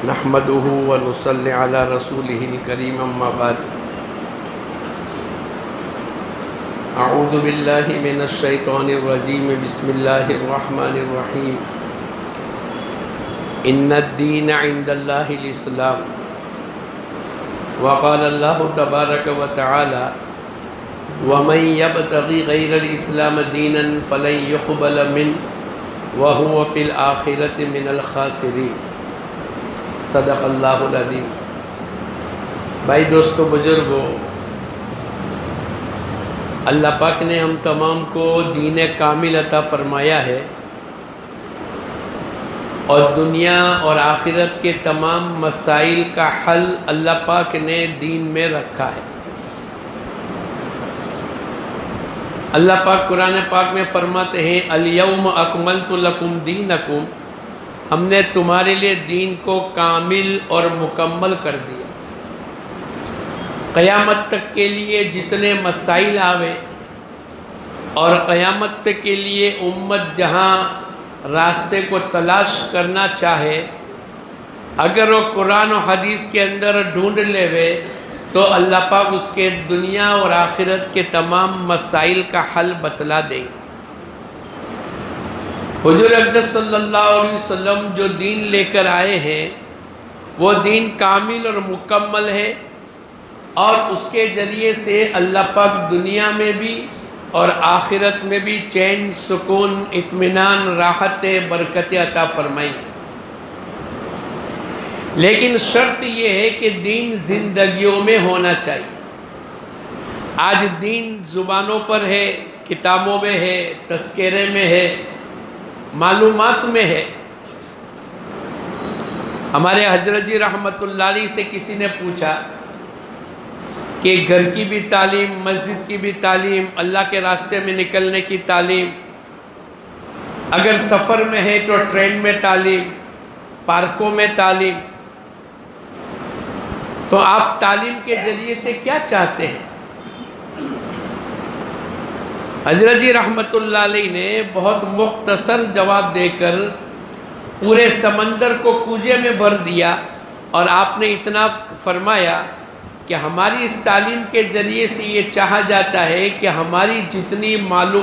نحمده ونصلي على رسوله الكريم اما بعد اعوذ بالله من الشيطان الرجيم بسم الله الرحمن الرحيم ان الدين عند الله الاسلام وقال الله تبارك وتعالى ومن يبتغي غير الاسلام دينا فلن يقبل منه وهو في الاخرة من الخاسرين صدق اللہ العظیم۔ بھائی دوستو بزرگو، اللہ پاک نے ہم تمام کو دین کامل عطا فرمایا ہے اور دنیا اور آخرت کے تمام مسائل کا حل اللہ پاک نے دین میں رکھا ہے۔ اللہ پاک قرآن پاک میں فرماتے ہیں الیوم اکملت لکم دینکم، ہم نے تمہارے لیے دین کو کامل اور مکمل کر دیا۔ قیامت تک کے لیے جتنے مسائل آوے اور قیامت تک کے لیے امت جہاں راستے کو تلاش کرنا چاہے، اگر وہ قرآن و حدیث کے اندر ڈھونڈ لے وے تو اللہ پاک اس کے دنیا اور آخرت کے تمام مسائل کا حل بتلا دیں گے۔ حضور اقدس صلی اللہ علیہ وسلم جو دین لے کر آئے ہیں وہ دین کامل اور مکمل ہے، اور اس کے ذریعے سے اللہ پاک دنیا میں بھی اور آخرت میں بھی چین، سکون، اطمینان، راحت، برکت عطا فرمائیں گے۔ لیکن شرط یہ ہے کہ دین زندگیوں میں ہونا چاہیے۔ آج دین زبانوں پر ہے، کتابوں میں ہے، تذکرے میں ہے، معلومات میں ہے۔ ہمارے حضرت جی رحمت اللہ علیہ سے کسی نے پوچھا کہ گھر کی بھی تعلیم، مسجد کی بھی تعلیم، اللہ کے راستے میں نکلنے کی تعلیم، اگر سفر میں ہے تو ٹرین میں تعلیم، پارکوں میں تعلیم، تو آپ تعلیم کے ذریعے سے کیا چاہتے ہیں؟ حضرت جی رحمت اللہ علیہ نے بہت مختصر جواب دے کر پورے سمندر کو کوزے میں بھر دیا، اور آپ نے اتنا فرمایا کہ ہماری اس تعلیم کے ذریعے سے یہ چاہا جاتا ہے کہ ہماری جتنی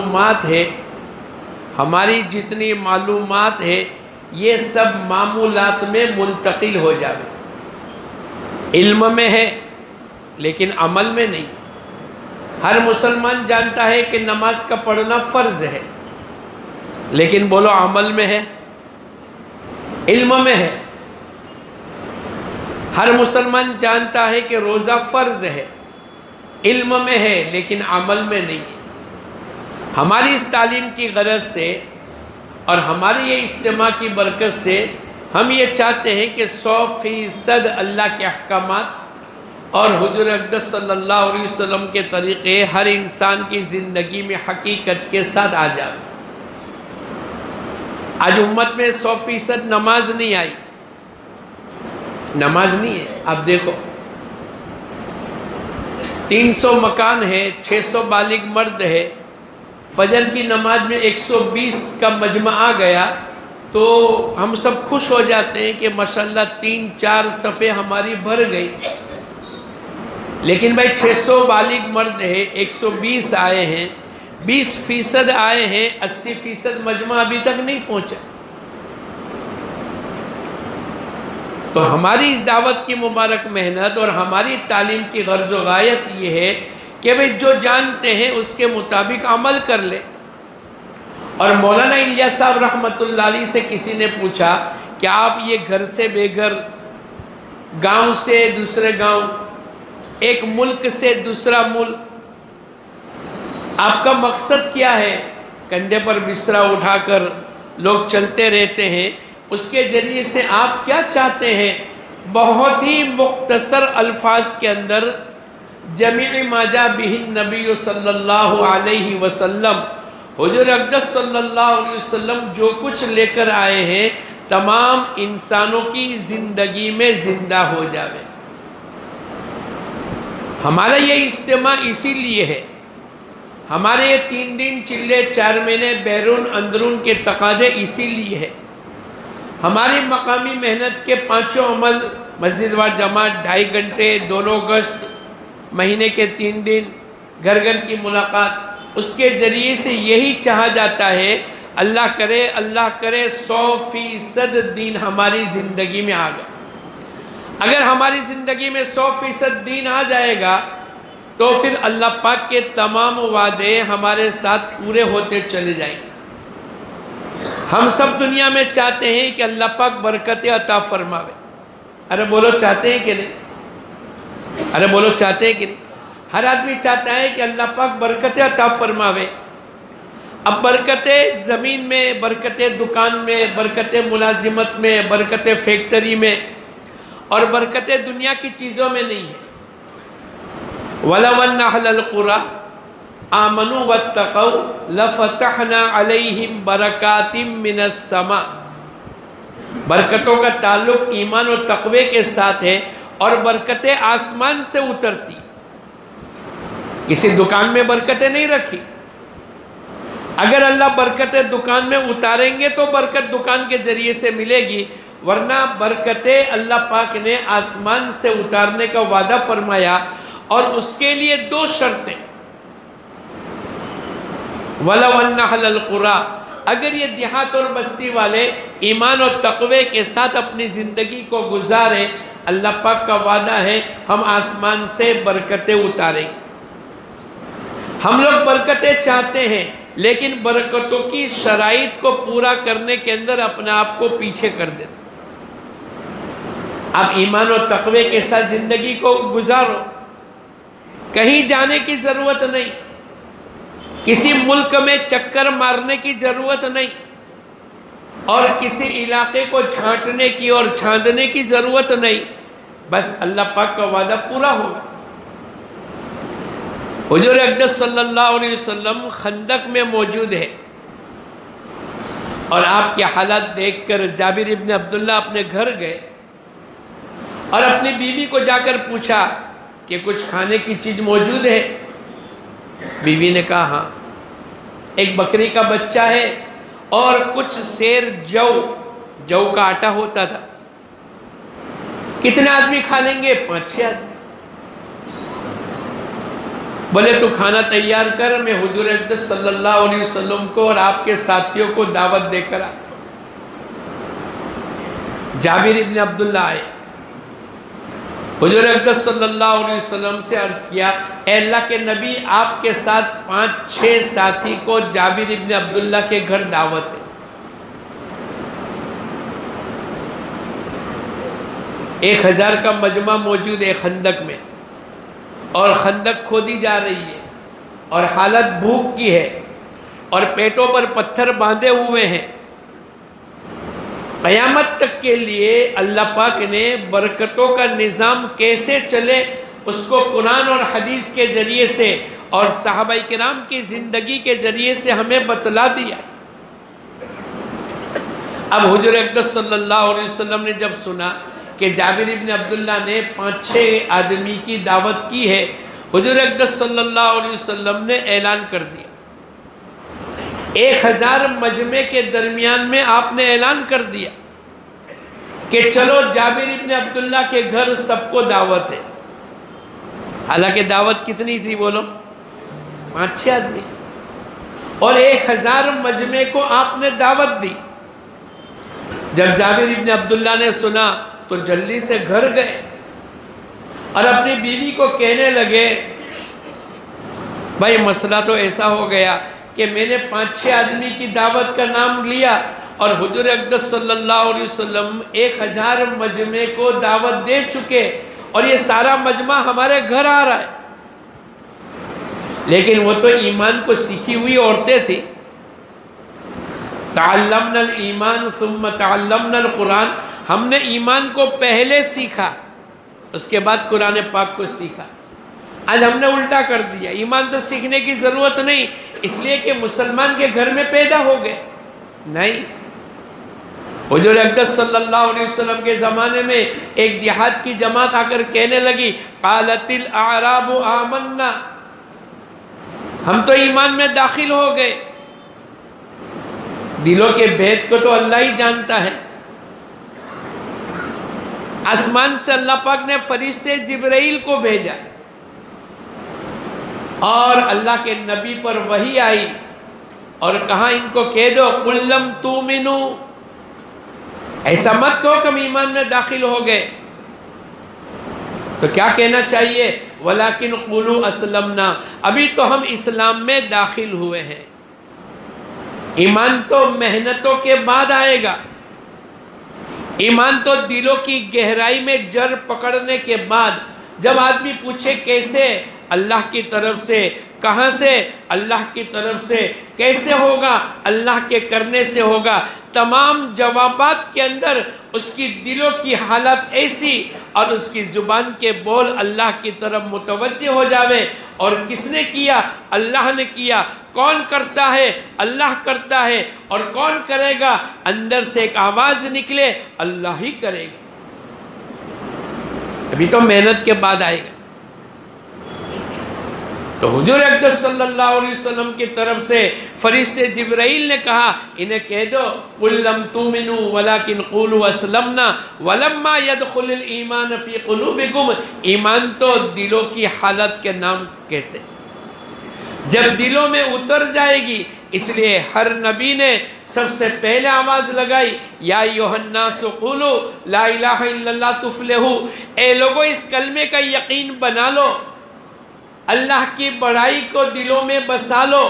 معلومات ہے یہ سب معمولات میں منتقل ہو جائے۔ علم میں ہے لیکن عمل میں نہیں۔ ہر مسلمان جانتا ہے کہ نماز کا پڑھنا فرض ہے، لیکن بولو عمل میں ہے، علم میں ہے۔ ہر مسلمان جانتا ہے کہ روزہ فرض ہے، علم میں ہے لیکن عمل میں نہیں۔ ہماری اس تعلیم کی غرض سے اور ہماری یہ اجتماع کی برکت سے ہم یہ چاہتے ہیں کہ 100% اللہ کے احکامات اور حضور اقدس صلی اللہ علیہ وسلم کے طریقے ہر انسان کی زندگی میں حقیقت کے ساتھ آ جائے۔ آج امت میں 100% نماز نہیں آئی، نماز نہیں ہے۔ آپ دیکھو 300 مکان ہے، 600 بالغ مرد ہے، فجر کی نماز میں 120 کا مجمع آ گیا تو ہم سب خوش ہو جاتے ہیں کہ ماشاءاللہ 3-4 صفیں ہماری بھر گئی۔ لیکن بھائی 600 بالغ مرد ہے، 120 آئے ہیں، 20% آئے ہیں، 80% مجمع ابھی تک نہیں پہنچا۔ تو ہماری اس دعوت کی مبارک محنت اور ہماری تعلیم کی غرض و غایت یہ ہے کہ بھائی جو جانتے ہیں اس کے مطابق عمل کر لے۔ اور مولانا الیاس صاحب رحمت اللہ علیہ سے کسی نے پوچھا کہ آپ یہ گھر سے بے گھر، گاؤں سے دوسرے گاؤں، ایک ملک سے دوسرا ملک، آپ کا مقصد کیا ہے؟ کندھے پر بسترا اٹھا کر لوگ چلتے رہتے ہیں، اس کے ذریعے سے آپ کیا چاہتے ہیں؟ بہت ہی مختصر الفاظ کے اندر جمیع ما جاء بہ النبی صلی اللہ علیہ وسلم، حضور اقدس صلی اللہ علیہ وسلم جو کچھ لے کر آئے ہیں تمام انسانوں کی زندگی میں زندہ ہو جاوے۔ ہمارا یہ اجتماع اسی لیے ہے، ہمارے یہ 3 دن چلے 4 مہینے بیرون اندرون کے تقاضے اسی لیے ہے ہماری مقامی محنت کے 5 عمل، مسجد وار جماعت 2.5 گھنٹے، دونوں گشت، مہینے کے 3 دن، گھر گھر کی ملاقات، اس کے ذریعے سے یہی چاہا جاتا ہے اللہ کرے 100% دین ہماری زندگی میں آ گئے۔ اگر ہماری زندگی میں 100% دین آ جائے گا تو پھر اللہ پاک کے تمام وعدے ہمارے ساتھ پورے ہوتے چلے جائیں گے۔ ہم سب دنیا میں چاہتے ہیں کہ اللہ پاک برکت عطا فرماوے۔ ارے بولو چاہتے ہیں کہ نہیں؟ ارے بولو چاہتے ہیں کہ نہیں؟ ہر آدمی چاہتا ہے کہ اللہ پاک برکت عطا فرماوے۔ اب برکت زمین میں، برکت دکان میں، برکت ملازمت میں، برکت فیکٹری میں اور برکت دنیا کی چیزوں میں نہیں ہے۔ وَلَوْ أَنَّ أَهْلَ الْقُرَىٰ آمَنُوا وَاتَّقَوْا لَفَتَحْنَا عَلَيْهِمْ بَرَكَاتٍ مِّنَ السَّمَاءِ۔ برکتوں کا تعلق ایمان و تقوی کے ساتھ ہے اور برکتیں آسمان سے اترتی۔ کسی دکان میں برکتیں نہیں رکھی۔ اگر اللہ برکتیں دکان میں اتاریں گے تو برکت دکان کے ذریعے سے ملے گی، ورنہ برکتیں اللہ پاک نے آسمان سے اتارنے کا وعدہ فرمایا، اور اس کے لیے 2 شرطیں۔ وَلَوْ أَنَّ أَهْلَ الْقُرَىٰ، اگر یہ دیہات اور بستی والے ایمان و تقوی کے ساتھ اپنی زندگی کو گزاریں، اللہ پاک کا وعدہ ہے ہم آسمان سے برکتیں اتاریں۔ ہم لوگ برکتیں چاہتے ہیں لیکن برکتوں کی شرائط کو پورا کرنے کے اندر اپنے آپ کو پیچھے کر دیتے۔ اب ایمان و تقوی کے ساتھ زندگی کو گزارو، کہیں جانے کی ضرورت نہیں، کسی ملک میں چکر مارنے کی ضرورت نہیں، اور کسی علاقے کو چھانٹنے کی اور چھاندنے کی ضرورت نہیں، بس اللہ پاک کا وعدہ پورا ہوگا۔ حضور اقدس صلی اللہ علیہ وسلم خندق میں موجود ہے، اور آپ کے حالات دیکھ کر جابر ابن عبداللہ اپنے گھر گئے اور اپنی بیوی کو جا کر پوچھا کہ کچھ کھانے کی چیز موجود ہے؟ بیوی نے کہا ہاں، ایک بکری کا بچہ ہے اور کچھ سیر جو کا آٹا ہوتا تھا۔ کتنے آدمی کھا لیں گے؟ 5-6 آدمی۔ بولے تو کھانا تیار کر، میں حضور اقدس صلی اللہ علیہ وسلم کو اور آپ کے ساتھیوں کو دعوت دے کر آتا ہوں۔ جابر ابن عبداللہ آئے، حضور اقدس صلی اللہ علیہ وسلم سے عرض کیا، اے اللہ کے نبی، آپ کے ساتھ 5-6 ساتھی کو جابر ابن عبداللہ کے گھر دعوت ہے۔ ایک 1000 کا مجمع موجود ہے خندق میں، اور خندق کھودی جا رہی ہے، اور حالت بھوک کی ہے، اور پیٹوں پر پتھر باندھے ہوئے ہیں۔ قیامت تک کے لیے اللہ پاک نے برکتوں کا نظام کیسے چلے اس کو قرآن اور حدیث کے ذریعے سے اور صحابہ کرام کی زندگی کے ذریعے سے ہمیں بتلا دیا۔ اب حضور اقدس صلی اللہ علیہ وسلم نے جب سنا کہ جابر ابن عبداللہ نے 5-6 آدمی کی دعوت کی ہے، حضور اقدس صلی اللہ علیہ وسلم نے اعلان کر دیا۔ 1000 مجمع کے درمیان میں آپ نے اعلان کر دیا کہ چلو جابر ابن عبداللہ کے گھر سب کو دعوت ہے۔ حالانکہ دعوت کتنی تھی بولو؟ 5-6 آدمی، اور 1000 مجمع کو آپ نے دعوت دی۔ جب جابر ابن عبداللہ نے سنا تو جلدی سے گھر گئے اور اپنی بیوی کو کہنے لگے، بھائی مسئلہ تو ایسا ہو گیا کہ میں نے 5-6 آدمی کی دعوت کا نام لیا اور حضور اقدس صلی اللہ علیہ وسلم 1000 مجمع کو دعوت دے چکے، اور یہ سارا مجمع ہمارے گھر آ رہا ہے۔ لیکن وہ تو ایمان کو سیکھی ہوئی عورتیں تھیں۔ تعلمنا الایمان ثم تعلمنا القرآن، ہم نے ایمان کو پہلے سیکھا، اس کے بعد قرآن پاک کو سیکھا۔ آج ہم نے الٹا کر دیا، ایمان تو سیکھنے کی ضرورت نہیں، اس لیے کہ مسلمان کے گھر میں پیدا ہو گئے۔ نہیں، حضور اقدس صلی اللہ علیہ وسلم کے زمانے میں ایک دیہات کی جماعت آ کر کہنے لگی، قالت الاعراب آمنا، ہم تو ایمان میں داخل ہو گئے۔ دلوں کے بھید کو تو اللہ ہی جانتا ہے، آسمان سے اللہ پاک نے فرشتے جبرائیل کو بھیجا اور اللہ کے نبی پر وحی آئی اور کہا ان کو کہہ دو قُل لَمْ تُؤْمِنُوا، ایسا مت کہو کہ ہم ایمان میں داخل ہو گئے، تو کیا کہنا چاہیے؟ وَلَكِنْ قُولُوا أَسْلَمْنَا، ابھی تو ہم اسلام میں داخل ہوئے ہیں۔ ایمان تو محنتوں کے بعد آئے گا، ایمان تو دلوں کی گہرائی میں جڑ پکڑنے کے بعد، جب آدمی پوچھے کیسے؟ اللہ کی طرف سے۔ کہاں سے؟ اللہ کی طرف سے۔ کیسے ہوگا؟ اللہ کے کرنے سے ہوگا۔ تمام جوابات کے اندر اس کی دلوں کی حالت ایسی اور اس کی زبان کے بول اللہ کی طرف متوجہ ہو جاوے۔ اور کس نے کیا؟ اللہ نے کیا۔ کون کرتا ہے؟ اللہ کرتا ہے۔ اور کون کرے گا؟ اندر سے ایک آواز نکلے، اللہ ہی کرے گا۔ ابھی تو محنت کے بعد آئے گا۔ تو حضور اقدس صلی اللہ علیہ وسلم کی طرف سے فرشتے جبرائیل نے کہا انہیں کہہ دو قُل لَمْ تُؤْمِنُوا وَلَكِنْ قُولُوا أَسْلَمْنَا وَلَمَّا يَدْخُلِ الْإِيمَانَ فِي قُلُوبِكُمْ، ایمان تو دلوں کی حالت کے نام کہتے ہیں، جب دلوں میں اتر جائے گی۔ اس لیے ہر نبی نے سب سے پہلے آواز لگائی یا ایھا الناس قولوا لا الہ الا اللہ تفلحوا، اے لوگوں اس کلمے کا یقین بنا لو، اللہ کی بڑائی کو دلوں میں بسا لو۔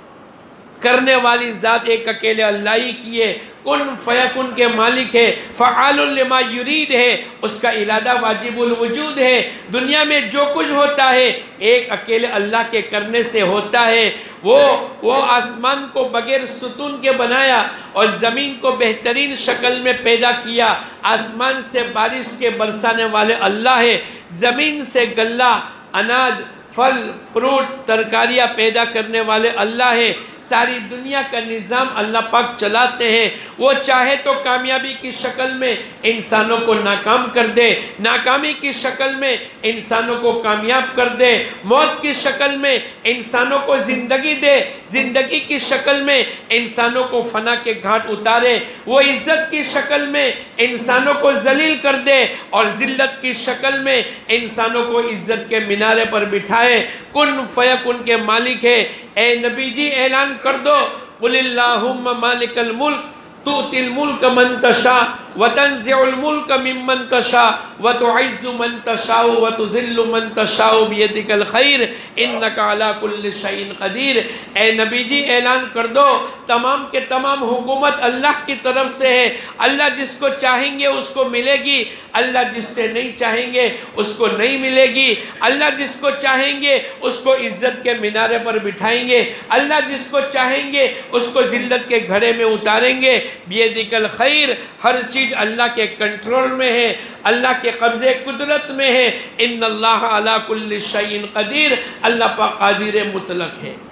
کرنے والی ذات ایک اکیلے اللہ ہی کی ہے، کن فیکن کے مالک ہے، فعال لما یرید ہے، اس کا ارادہ واجب الوجود ہے۔ دنیا میں جو کچھ ہوتا ہے ایک اکیلے اللہ کے کرنے سے ہوتا ہے۔ وہ آسمان کو بغیر ستون کے بنایا اور زمین کو بہترین شکل میں پیدا کیا۔ آسمان سے بارش کے برسانے والے اللہ ہے، زمین سے غلہ، اناج، پھل، فروٹ، ترکاریاں پیدا کرنے والے اللہ ہے۔ ساری دنیا کا نظام اللہ پاک چلاتے ہیں۔ وہ چاہے تو کامیابی کی شکل میں انسانوں کو ناکام کر دے، ناکامی کی شکل میں انسانوں کو کامیاب کر دے، موت کی شکل میں انسانوں کو زندگی دے، زندگی کی شکل میں انسانوں کو فنا کے گھاٹ اتارے، وہ عزت کی شکل میں انسانوں کو ذلیل کر دے اور ذلت کی شکل میں انسانوں کو عزت کے مینارے پر بٹھائے۔ کن فیکن کے مالک ہے۔ اے نبی جی اعلان کر دو قل اللہم مالک الملک تؤتی الملک من تشاء وتنزع الملک ممن تشاء وتعز من تشاء وتذل من تشاء بیدک الخیر انک علی کل شیء قدیر۔ اے نبی جی اعلان کر دو تمام کے تمام حکومت اللہ کی طرف سے ہے۔ اللہ جس کو چاہیں گے اس کو ملے گی، اللہ جس سے نہیں چاہیں گے اس کو نہیں ملے گی۔ اللہ جس کو چاہیں گے اس کو عزت کے مینارے پر بٹھائیں گے، اللہ جس کو چاہیں گے اس کو ذلت کے گھڑے میں اتاریں گے۔ بیدک الخیر، ہر چیز اللہ کے کنٹرول میں ہے، اللہ کے قبضے قدرت میں ہے۔ ان اللہ علی کل شیء قدیر، اللہ پاک قادر مطلق ہے۔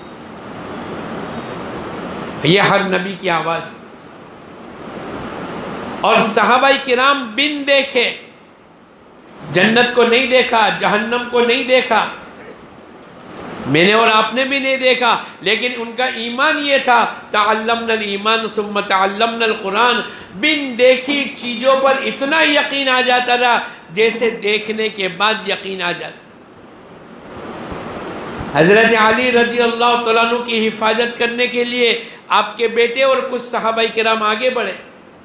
یہ ہر نبی کی آواز ہے۔ اور صحابہ کرام بن دیکھے، جنت کو نہیں دیکھا، جہنم کو نہیں دیکھا، میں نے اور آپ نے بھی نہیں دیکھا، لیکن ان کا ایمان یہ تھا تعلمنا الایمان ثم تعلمنا القرآن۔ بن دیکھی چیزوں پر اتنا یقین آ جاتا تھا جیسے دیکھنے کے بعد یقین آ جاتا۔ حضرت علی رضی اللہ تعالیٰ عنہ کی حفاظت کرنے کے لیے آپ کے بیٹے اور کچھ صحابہ کرام آگے بڑھے۔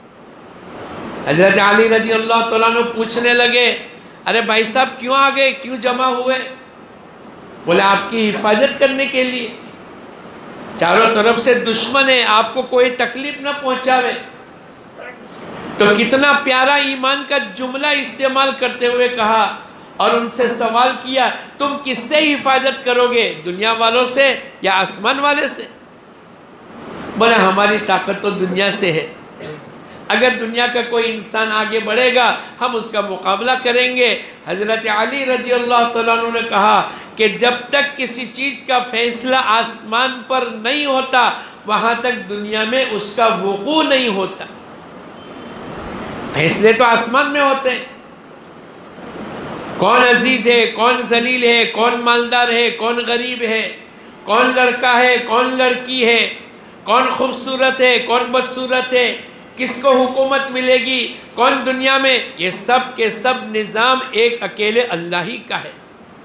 حضرت علی رضی اللہ تعالیٰ عنہ پوچھنے لگے ارے بھائی صاحب کیوں آگے، کیوں جمع ہوئے؟ بولے آپ کی حفاظت کرنے کے لیے، چاروں طرف سے دشمن ہے، آپ کو کوئی تکلیف نہ پہنچاوے۔ تو کتنا پیارا ایمان کا جملہ استعمال کرتے ہوئے کہا اور ان سے سوال کیا تم کس سے حفاظت کرو گے، دنیا والوں سے یا آسمان والے سے؟ بولے ہماری طاقت تو دنیا سے ہے، اگر دنیا کا کوئی انسان آگے بڑھے گا ہم اس کا مقابلہ کریں گے۔ حضرت علی رضی اللہ تعالیٰ عنہ نے کہا کہ جب تک کسی چیز کا فیصلہ آسمان پر نہیں ہوتا وہاں تک دنیا میں اس کا وقوع نہیں ہوتا۔ فیصلے تو آسمان میں ہوتے ہیں، کون عزیز ہے، کون ذلیل ہے، کون مالدار ہے، کون غریب ہے، کون لڑکا ہے، کون لڑکی ہے، کون خوبصورت ہے، کون بدصورت ہے، کس کو حکومت ملے گی، کون دنیا میں، یہ سب کے سب نظام ایک اکیلے اللہ ہی کا ہے۔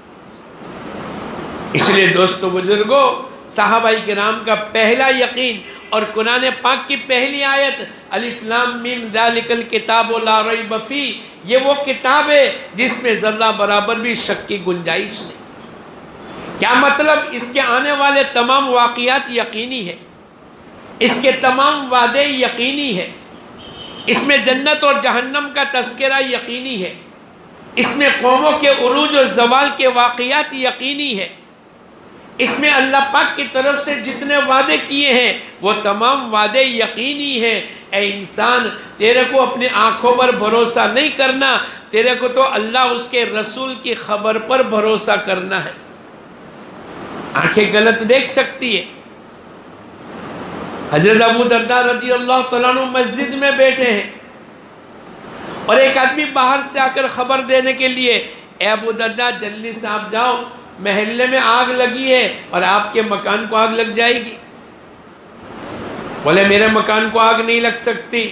اس لیے دوستو بزرگوں، صحابہ کرام کا پہلا یقین اور قرآن پاک کی پہلی آیت الف لام میم ذالک الکتاب لا ریب فیہ، یہ وہ کتاب ہے جس میں ذرہ برابر بھی شک کی گنجائش نہیں۔ کیا مطلب؟ اس کے آنے والے تمام واقعات یقینی ہے، اس کے تمام وعدے یقینی ہے، اس میں جنت اور جہنم کا تذکرہ یقینی ہے، اس میں قوموں کے عروج و زوال کے واقعات یقینی ہے، اس میں اللہ پاک کی طرف سے جتنے وعدے کیے ہیں وہ تمام وعدے یقینی ہیں۔ اے انسان، تیرے کو اپنی آنکھوں پر بھروسہ نہیں کرنا، تیرے کو تو اللہ اس کے رسول کی خبر پر بھروسہ کرنا ہے۔ آنکھیں غلط دیکھ سکتی ہے۔ حضرت ابو درداء رضی اللہ تعالیٰ عنہ مسجد میں بیٹھے ہیں اور ایک آدمی باہر سے آ کر خبر دینے کے لیے، اے ابو درداء جلدی سے آپ جاؤ، محلے میں آگ لگی ہے اور آپ کے مکان کو آگ لگ جائے گی۔ بولے میرے مکان کو آگ نہیں لگ سکتی،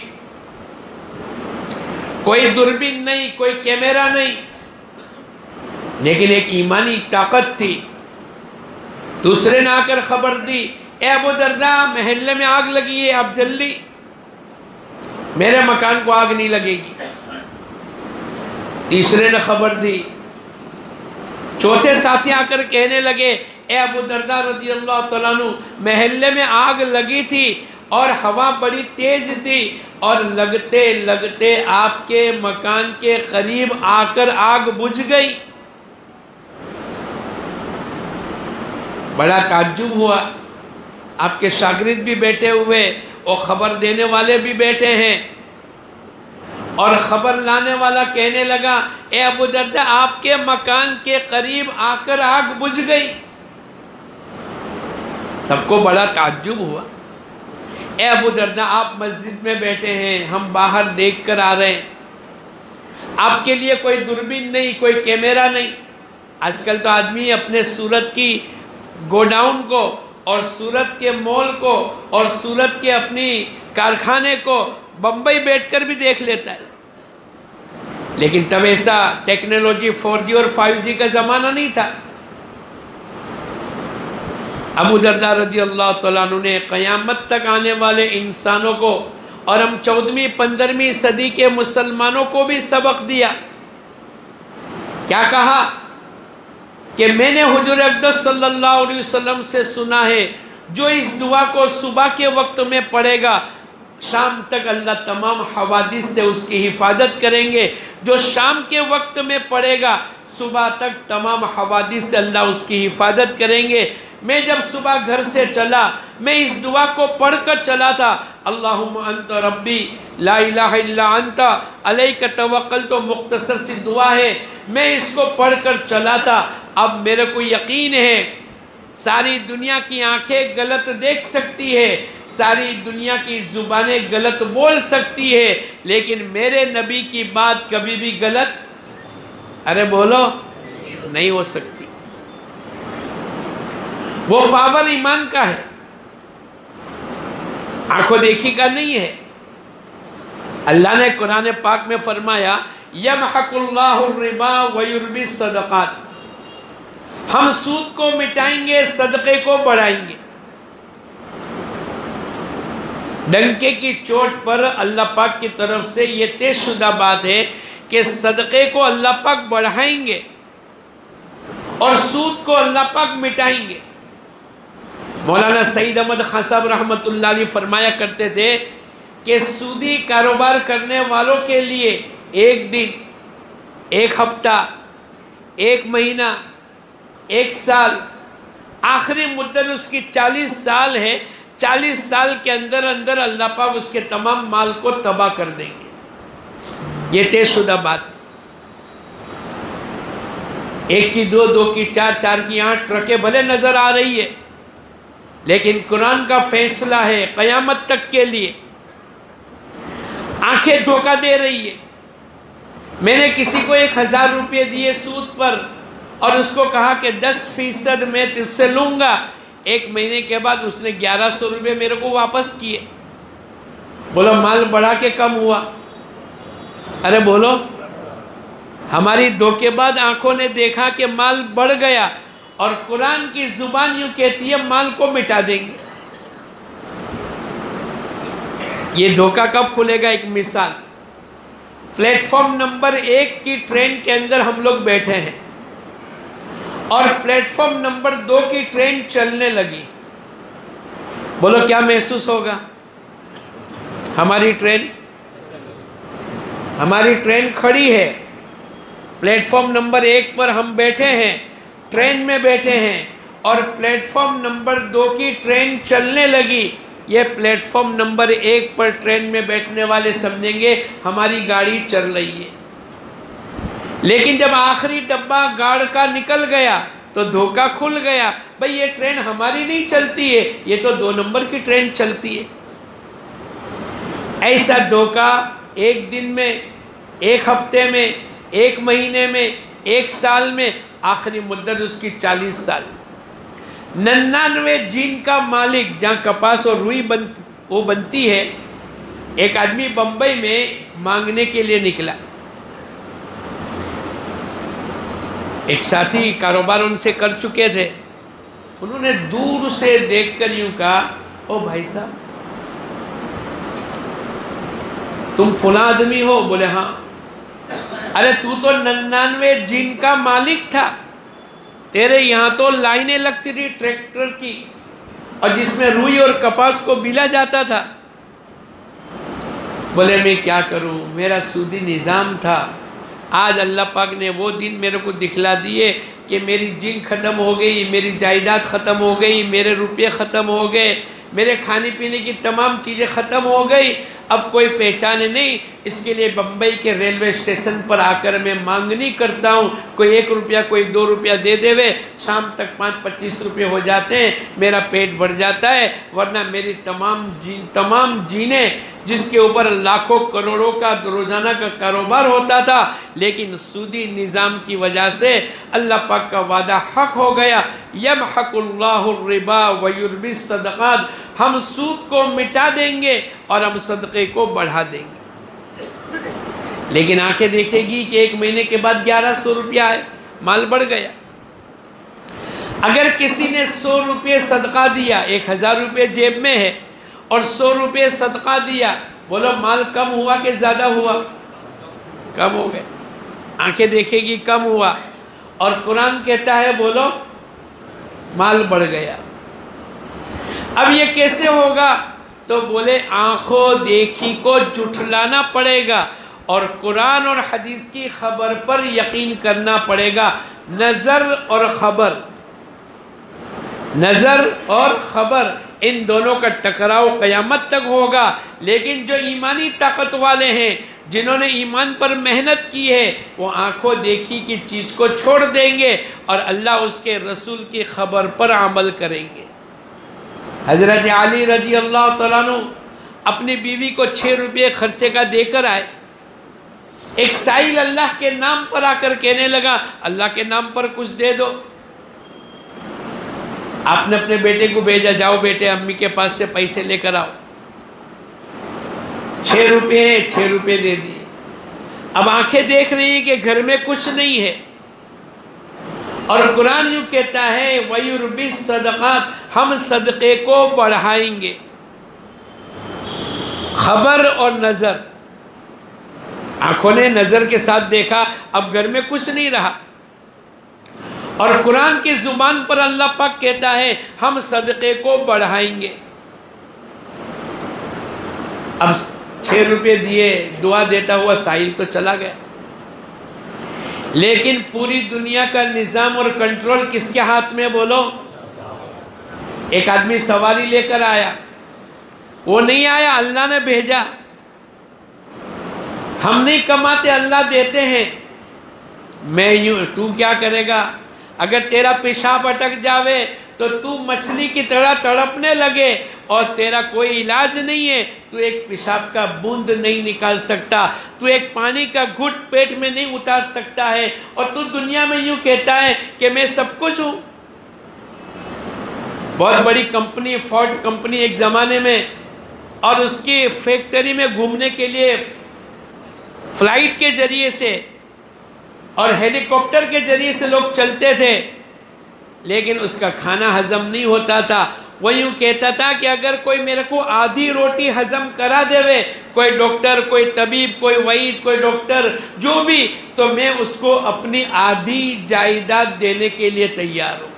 کوئی دوربین نہیں، کوئی کیمرہ نہیں، لیکن ایک ایمانی طاقت تھی۔ دوسرے نے آ کر خبر دی، اے ابو درداء محلے میں آگ لگی ہے، آپ جلدی، میرے مکان کو آگ نہیں لگے گی۔ تیسرے نے خبر دی، چوتھے ساتھی آ کر کہنے لگے، اے ابو درداء رضی اللہ تعالیٰ عنہ محلے میں آگ لگی تھی اور ہوا بڑی تیز تھی اور لگتے لگتے آپ کے مکان کے قریب آ کر آگ بجھ گئی۔ بڑا تعجب ہوا، آپ کے شاگرد بھی بیٹھے ہوئے اور خبر دینے والے بھی بیٹھے ہیں، اور خبر لانے والا کہنے لگا، اے ابو درداء آپ کے مکان کے قریب آ کر آگ بجھ گئی۔ سب کو بڑا تعجب ہوا۔ اے ابو درداء آپ مسجد میں بیٹھے ہیں، ہم باہر دیکھ کر آ رہے ہیں، آپ کے لیے کوئی دوربین نہیں، کوئی کیمرہ نہیں۔ آج کل تو آدمی اپنے سورت کی گوڈاؤن کو اور سورت کے مول کو اور سورت کے اپنی کارخانے کو بمبئی بیٹھ کر بھی دیکھ لیتا ہے، لیکن تب ایسا ٹیکنالوجی 4G اور 5G کا زمانہ نہیں تھا۔ ابو درداء رضی اللہ تعالیٰ عنہ نے قیامت تک آنے والے انسانوں کو اور ہم 14ویں 15ویں صدی کے مسلمانوں کو بھی سبق دیا۔ کیا کہا کہ میں نے حضور اقدس صلی اللہ علیہ وسلم سے سنا ہے، جو اس دعا کو صبح کے وقت میں پڑھے گا شام تک اللہ تمام حوادث سے اس کی حفاظت کریں گے، جو شام کے وقت میں پڑھے گا صبح تک تمام حوادث سے اللہ اس کی حفاظت کریں گے۔ میں جب صبح گھر سے چلا، میں اس دعا کو پڑھ کر چلا تھا، اللہم انت ربی لا الہ الا انت علیک توکلت، مختصر سی دعا ہے، میں اس کو پڑھ کر چلا تھا۔ اب میرے کو یقین ہے ساری دنیا کی آنکھیں غلط دیکھ سکتی ہے، ساری دنیا کی زبانیں غلط بول سکتی ہے، لیکن میرے نبی کی بات کبھی بھی غلط ارے بولو نہیں ہو سکتی۔ وہ پاور ایمان کا ہے، آنکھوں دیکھی کا نہیں ہے۔ اللہ نے قرآن پاک میں فرمایا، یمحق اللہ الربا ویربی الصدقات، ہم سود کو مٹائیں گے، صدقے کو بڑھائیں گے۔ ڈنکے کی چوٹ پر اللہ پاک کی طرف سے یہ طے شدہ بات ہے کہ صدقے کو اللہ پاک بڑھائیں گے اور سود کو اللہ پاک مٹائیں گے۔ مولانا سعید احمد خان صاحب رحمۃ اللہ علیہ فرمایا کرتے تھے کہ سودی کاروبار کرنے والوں کے لیے ایک دن، ایک ہفتہ، ایک مہینہ، ایک سال، آخری مدت اس کی 40 سال ہے، 40 سال کے اندر اندر اللہ پاک اس کے تمام مال کو تباہ کر دیں گے۔ یہ طے شدہ بات ہے۔ ایک کی دو، دو کی چار، چار کی 8 ٹرکیں بھلے نظر آ رہی ہے، لیکن قرآن کا فیصلہ ہے قیامت تک کے لیے۔ آنکھیں دھوکہ دے رہی ہے۔ میں نے کسی کو 1000 روپے دیے سود پر اور اس کو کہا کہ 10% میں تجھ سے لوں گا، 1 مہینے کے بعد اس نے 1100 روپے میرے کو واپس کیے۔ بولو مال بڑھا کے کم ہوا؟ ارے بولو. ہماری دھوکے باز آنکھوں نے دیکھا کہ مال بڑھ گیا، اور قرآن کی زبان یوں کہتی ہے مال کو مٹا دیں گے. یہ دھوکہ کب کھلے گا؟ ایک مثال، پلیٹ فارم نمبر 1 کی ٹرین کے اندر ہم لوگ بیٹھے ہیں، اور پلیٹ فارم نمبر 2 کی ٹرین چلنے لگی. بولو کیا محسوس ہوگا؟ ہماری ٹرین کھڑی ہے، پلیٹ فارم نمبر 1 پر ہم بیٹھے ہیں، ٹرین میں بیٹھے ہیں، اور پلیٹ فارم نمبر 2 کی ٹرین چلنے لگی. یہ پلیٹ فارم نمبر 1 پر ٹرین میں بیٹھنے والے سمجھیں گے ہماری گاڑی چل رہی ہے. لیکن جب آخری ڈبہ گاڑ کا نکل گیا تو دھوکہ کھل گیا، بھئی یہ ٹرین ہماری نہیں چلتی ہے، یہ تو 2 نمبر کی ٹرین چلتی ہے. ایسا دھوکہ 1 دن میں، 1 ہفتے میں، 1 مہینے میں، 1 سال میں، آخری مدت اس کی 40 سال. 99 جین کا مالک، جہاں کپاس اور روئی بنتی ہے. ایک آدمی بمبئی میں مانگنے کے لیے نکلا. ایک ساتھی کاروبار ان سے کر چکے تھے، انہوں نے دور سے دیکھ کر یوں کہا، او بھائی صاحب تم فلاں آدمی ہو؟ بولے ہاں. ارے تو 99 جن کا مالک تھا، تیرے یہاں تو لائنیں لگتی تھی ٹریکٹر کی، اور جس میں روئی اور کپاس کو بیلا جاتا تھا. بولے میں کیا کروں، میرا سودی نظام تھا. آج اللہ پاک نے وہ دن میرے کو دکھلا دیے کہ میری جن ختم ہو گئی، میری جائیداد ختم ہو گئی، میرے روپے ختم ہو گئے، میرے کھانے پینے کی تمام چیزیں ختم ہو گئی. اب کوئی پہچانے نہیں. اس کے لیے بمبئی کے ریلوے اسٹیشن پر آ کر میں مانگنی کرتا ہوں، کوئی 1 روپیہ کوئی 2 روپیہ دے دے وے، شام تک 25 روپے ہو جاتے ہیں، میرا پیٹ بڑھ جاتا ہے. ورنہ میری تمام جینیں جس کے اوپر لاکھوں کروڑوں کا روزانہ کا کاروبار ہوتا تھا، لیکن سودی نظام کی وجہ سے اللہ پاک کا وعدہ حق ہو گیا. یمحق اللہ الربا ویربی الصدقات. ہم سود کو مٹا دیں گے اور ہم صدقے کو بڑھا دیں گے. لیکن آنکھیں دیکھے گی کہ 1 مہینے کے بعد 1100 روپیہ آئے، مال بڑھ گیا. اگر کسی نے 100 روپے صدقہ دیا، 1000 روپے جیب میں ہے اور 100 روپے صدقہ دیا، بولو مال کم ہوا کہ زیادہ ہوا؟ کم ہو گئے. آنکھیں دیکھے گی کم ہوا، اور قرآن کہتا ہے بولو مال بڑھ گیا. اب یہ کیسے ہوگا؟ تو بولے آنکھوں دیکھی کو جھٹلانا پڑے گا، اور قرآن اور حدیث کی خبر پر یقین کرنا پڑے گا. نظر اور خبر ان دونوں کا ٹکراؤ قیامت تک ہوگا. لیکن جو ایمانی طاقت والے ہیں، جنہوں نے ایمان پر محنت کی ہے، وہ آنکھوں دیکھی کی چیز کو چھوڑ دیں گے اور اللہ اس کے رسول کی خبر پر عمل کریں گے. حضرت علی رضی اللہ تعالیٰ عنہ اپنی بیوی کو 6 روپے خرچے کا دے کر آئے. ایک سائل اللہ کے نام پر آ کر کہنے لگا اللہ کے نام پر کچھ دے دو. آپ نے اپنے بیٹے کو بھیجا، جاؤ بیٹے امی کے پاس سے پیسے لے کر آؤ. 6 روپے ہیں، 6 روپے دے دیے. اب آنکھیں دیکھ رہی ہیں کہ گھر میں کچھ نہیں ہے، اور قرآن یوں کہتا ہے وَيُرْبِي الصَّدَقَاتِ، ہم صدقے کو بڑھائیں گے. خبر اور نظر، آنکھوں نے نظر کے ساتھ دیکھا، اب گھر میں کچھ نہیں رہا، اور قرآن کی زبان پر اللہ پاک کہتا ہے ہم صدقے کو بڑھائیں گے. اب 6 روپے دیے، دعا دیتا ہوا سائل تو چلا گیا. لیکن پوری دنیا کا نظام اور کنٹرول کس کے ہاتھ میں؟ بولو. ایک آدمی سواری لے کر آیا، وہ نہیں آیا، اللہ نے بھیجا. ہم نہیں کماتے، اللہ دیتے ہیں. تو کیا کرے گا؟ اگر تیرا پیشاب اٹک جاوے تو تو مچھلی کی طرح تڑپنے لگے، اور تیرا کوئی علاج نہیں ہے. تو ایک پیشاب کا بوند نہیں نکال سکتا، تو ایک پانی کا گھٹ پیٹ میں نہیں اتار سکتا ہے، اور تو دنیا میں یوں کہتا ہے کہ میں سب کچھ ہوں. بہت بڑی کمپنی، فورڈ کمپنی ایک زمانے میں اور اس کی فیکٹری میں گھومنے کے لیے فلائٹ کے ذریعے سے اور ہیلی کاپٹر کے ذریعے سے لوگ چلتے تھے، لیکن اس کا کھانا ہضم نہیں ہوتا تھا۔ وہ یوں کہتا تھا کہ اگر کوئی میرے کو آدھی روٹی ہضم کرا دے وے، کوئی ڈاکٹر، کوئی طبیب، کوئی وعید، کوئی ڈاکٹر، جو بھی، تو میں اس کو اپنی آدھی جائیداد دینے کے لیے تیار ہوں۔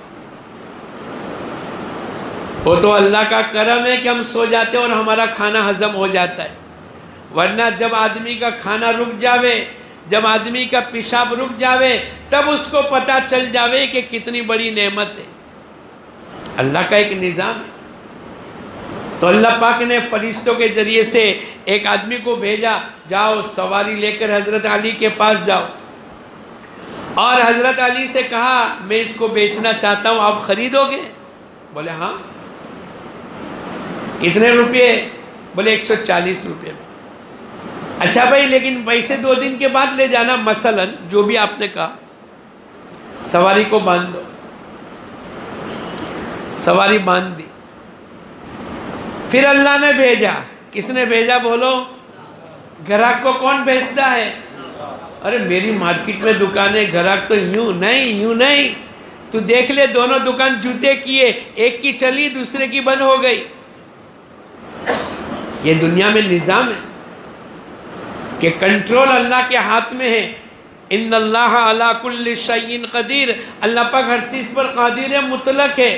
وہ تو اللہ کا کرم ہے کہ ہم سو جاتے ہیں اور ہمارا کھانا ہضم ہو جاتا ہے، ورنہ جب آدمی کا کھانا رک جاوے، جب آدمی کا پیشاب رک جاوے، تب اس کو پتہ چل جاوے کہ کتنی بڑی نعمت ہے۔ اللہ کا ایک نظام ہے۔ تو اللہ پاک نے فرشتوں کے ذریعے سے ایک آدمی کو بھیجا، جاؤ سواری لے کر حضرت علی کے پاس جاؤ، اور حضرت علی سے کہا میں اس کو بیچنا چاہتا ہوں، آپ خریدو گے؟ بولے ہاں۔ کتنے روپے؟ بولے 140 روپے میں۔ اچھا بھائی، لیکن پیسے 2 دن کے بعد لے جانا، مثلا جو بھی آپ نے کہا۔ سواری کو باندھ دو۔ سواری باندھ دی۔ پھر اللہ نے بھیجا۔ کس نے بھیجا بولو؟ گھراک کو کون بھیجتا ہے؟ ارے میری مارکیٹ میں دکان ہے، گھراک تو یوں نہیں، تو دیکھ لے دونوں دکان جوتے کیے، ایک کی چلی دوسرے کی بند ہو گئی۔ یہ دنیا میں نظام ہے کہ کنٹرول اللہ کے ہاتھ میں ہے۔ ان اللہ علی کل شیء قدیر، اللہ پاک ہر چیز پر قادر ہے، مطلق ہے۔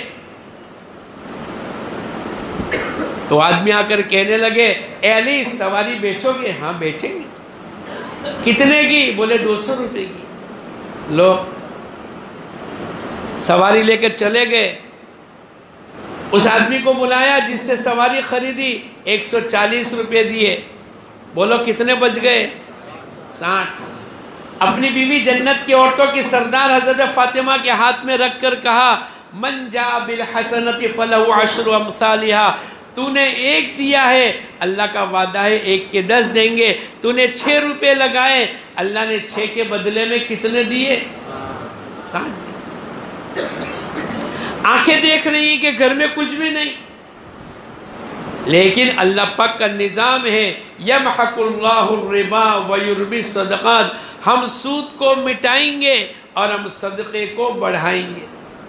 تو آدمی آ کر کہنے لگے اے علی سواری بیچو گے؟ ہاں بیچیں گے۔ کتنے کی؟ بولے 200 روپے کی۔ لو، سواری لے کر چلے گئے۔ اس آدمی کو بلایا جس سے سواری خریدی، 140 روپے دیے۔ بولو کتنے بچ گئے؟ 60۔ اپنی بیوی جنت کی عورتوں کی سردار حضرت فاطمہ کے ہاتھ میں رکھ کر کہا من جاء بالحسنۃ فلہ عشر امثالھا، تو نے 1 دیا ہے، اللہ کا وعدہ ہے 1 کے 10 دیں گے۔ تو نے 6 روپے لگائے، اللہ نے 6 کے بدلے میں کتنے دیے؟ 60۔ آنکھیں دیکھ رہی ہیں کہ گھر میں کچھ بھی نہیں، لیکن اللہ پاک کا نظام ہے یمحق اللہ الربا ویربی الصدقات، ہم سود کو مٹائیں گے اور ہم صدقے کو بڑھائیں گے۔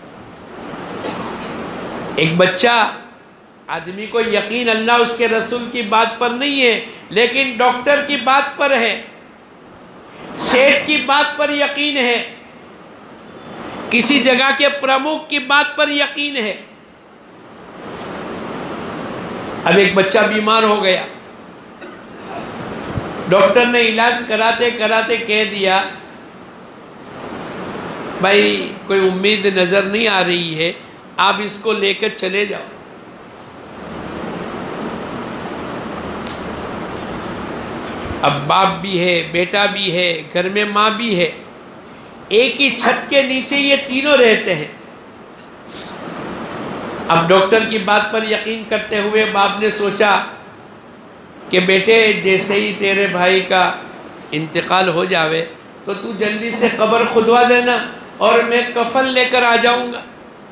ایک بچہ، آدمی کو یقین اللہ اس کے رسول کی بات پر نہیں ہے، لیکن ڈاکٹر کی بات پر ہے، شیخ کی بات پر یقین ہے، کسی جگہ کے پرمکھ کی بات پر یقین ہے۔ اب ایک بچہ بیمار ہو گیا، ڈاکٹر نے علاج کراتے کراتے کہہ دیا بھائی کوئی امید نظر نہیں آ رہی ہے، آپ اس کو لے کر چلے جاؤ۔ اب باپ بھی ہے، بیٹا بھی ہے، گھر میں ماں بھی ہے، ایک ہی چھت کے نیچے یہ تینوں رہتے ہیں۔ اب ڈاکٹر کی بات پر یقین کرتے ہوئے باپ نے سوچا کہ بیٹے جیسے ہی تیرے بھائی کا انتقال ہو جاوے تو تو جلدی سے قبر کھدوا دینا اور میں کفن لے کر آ جاؤں گا۔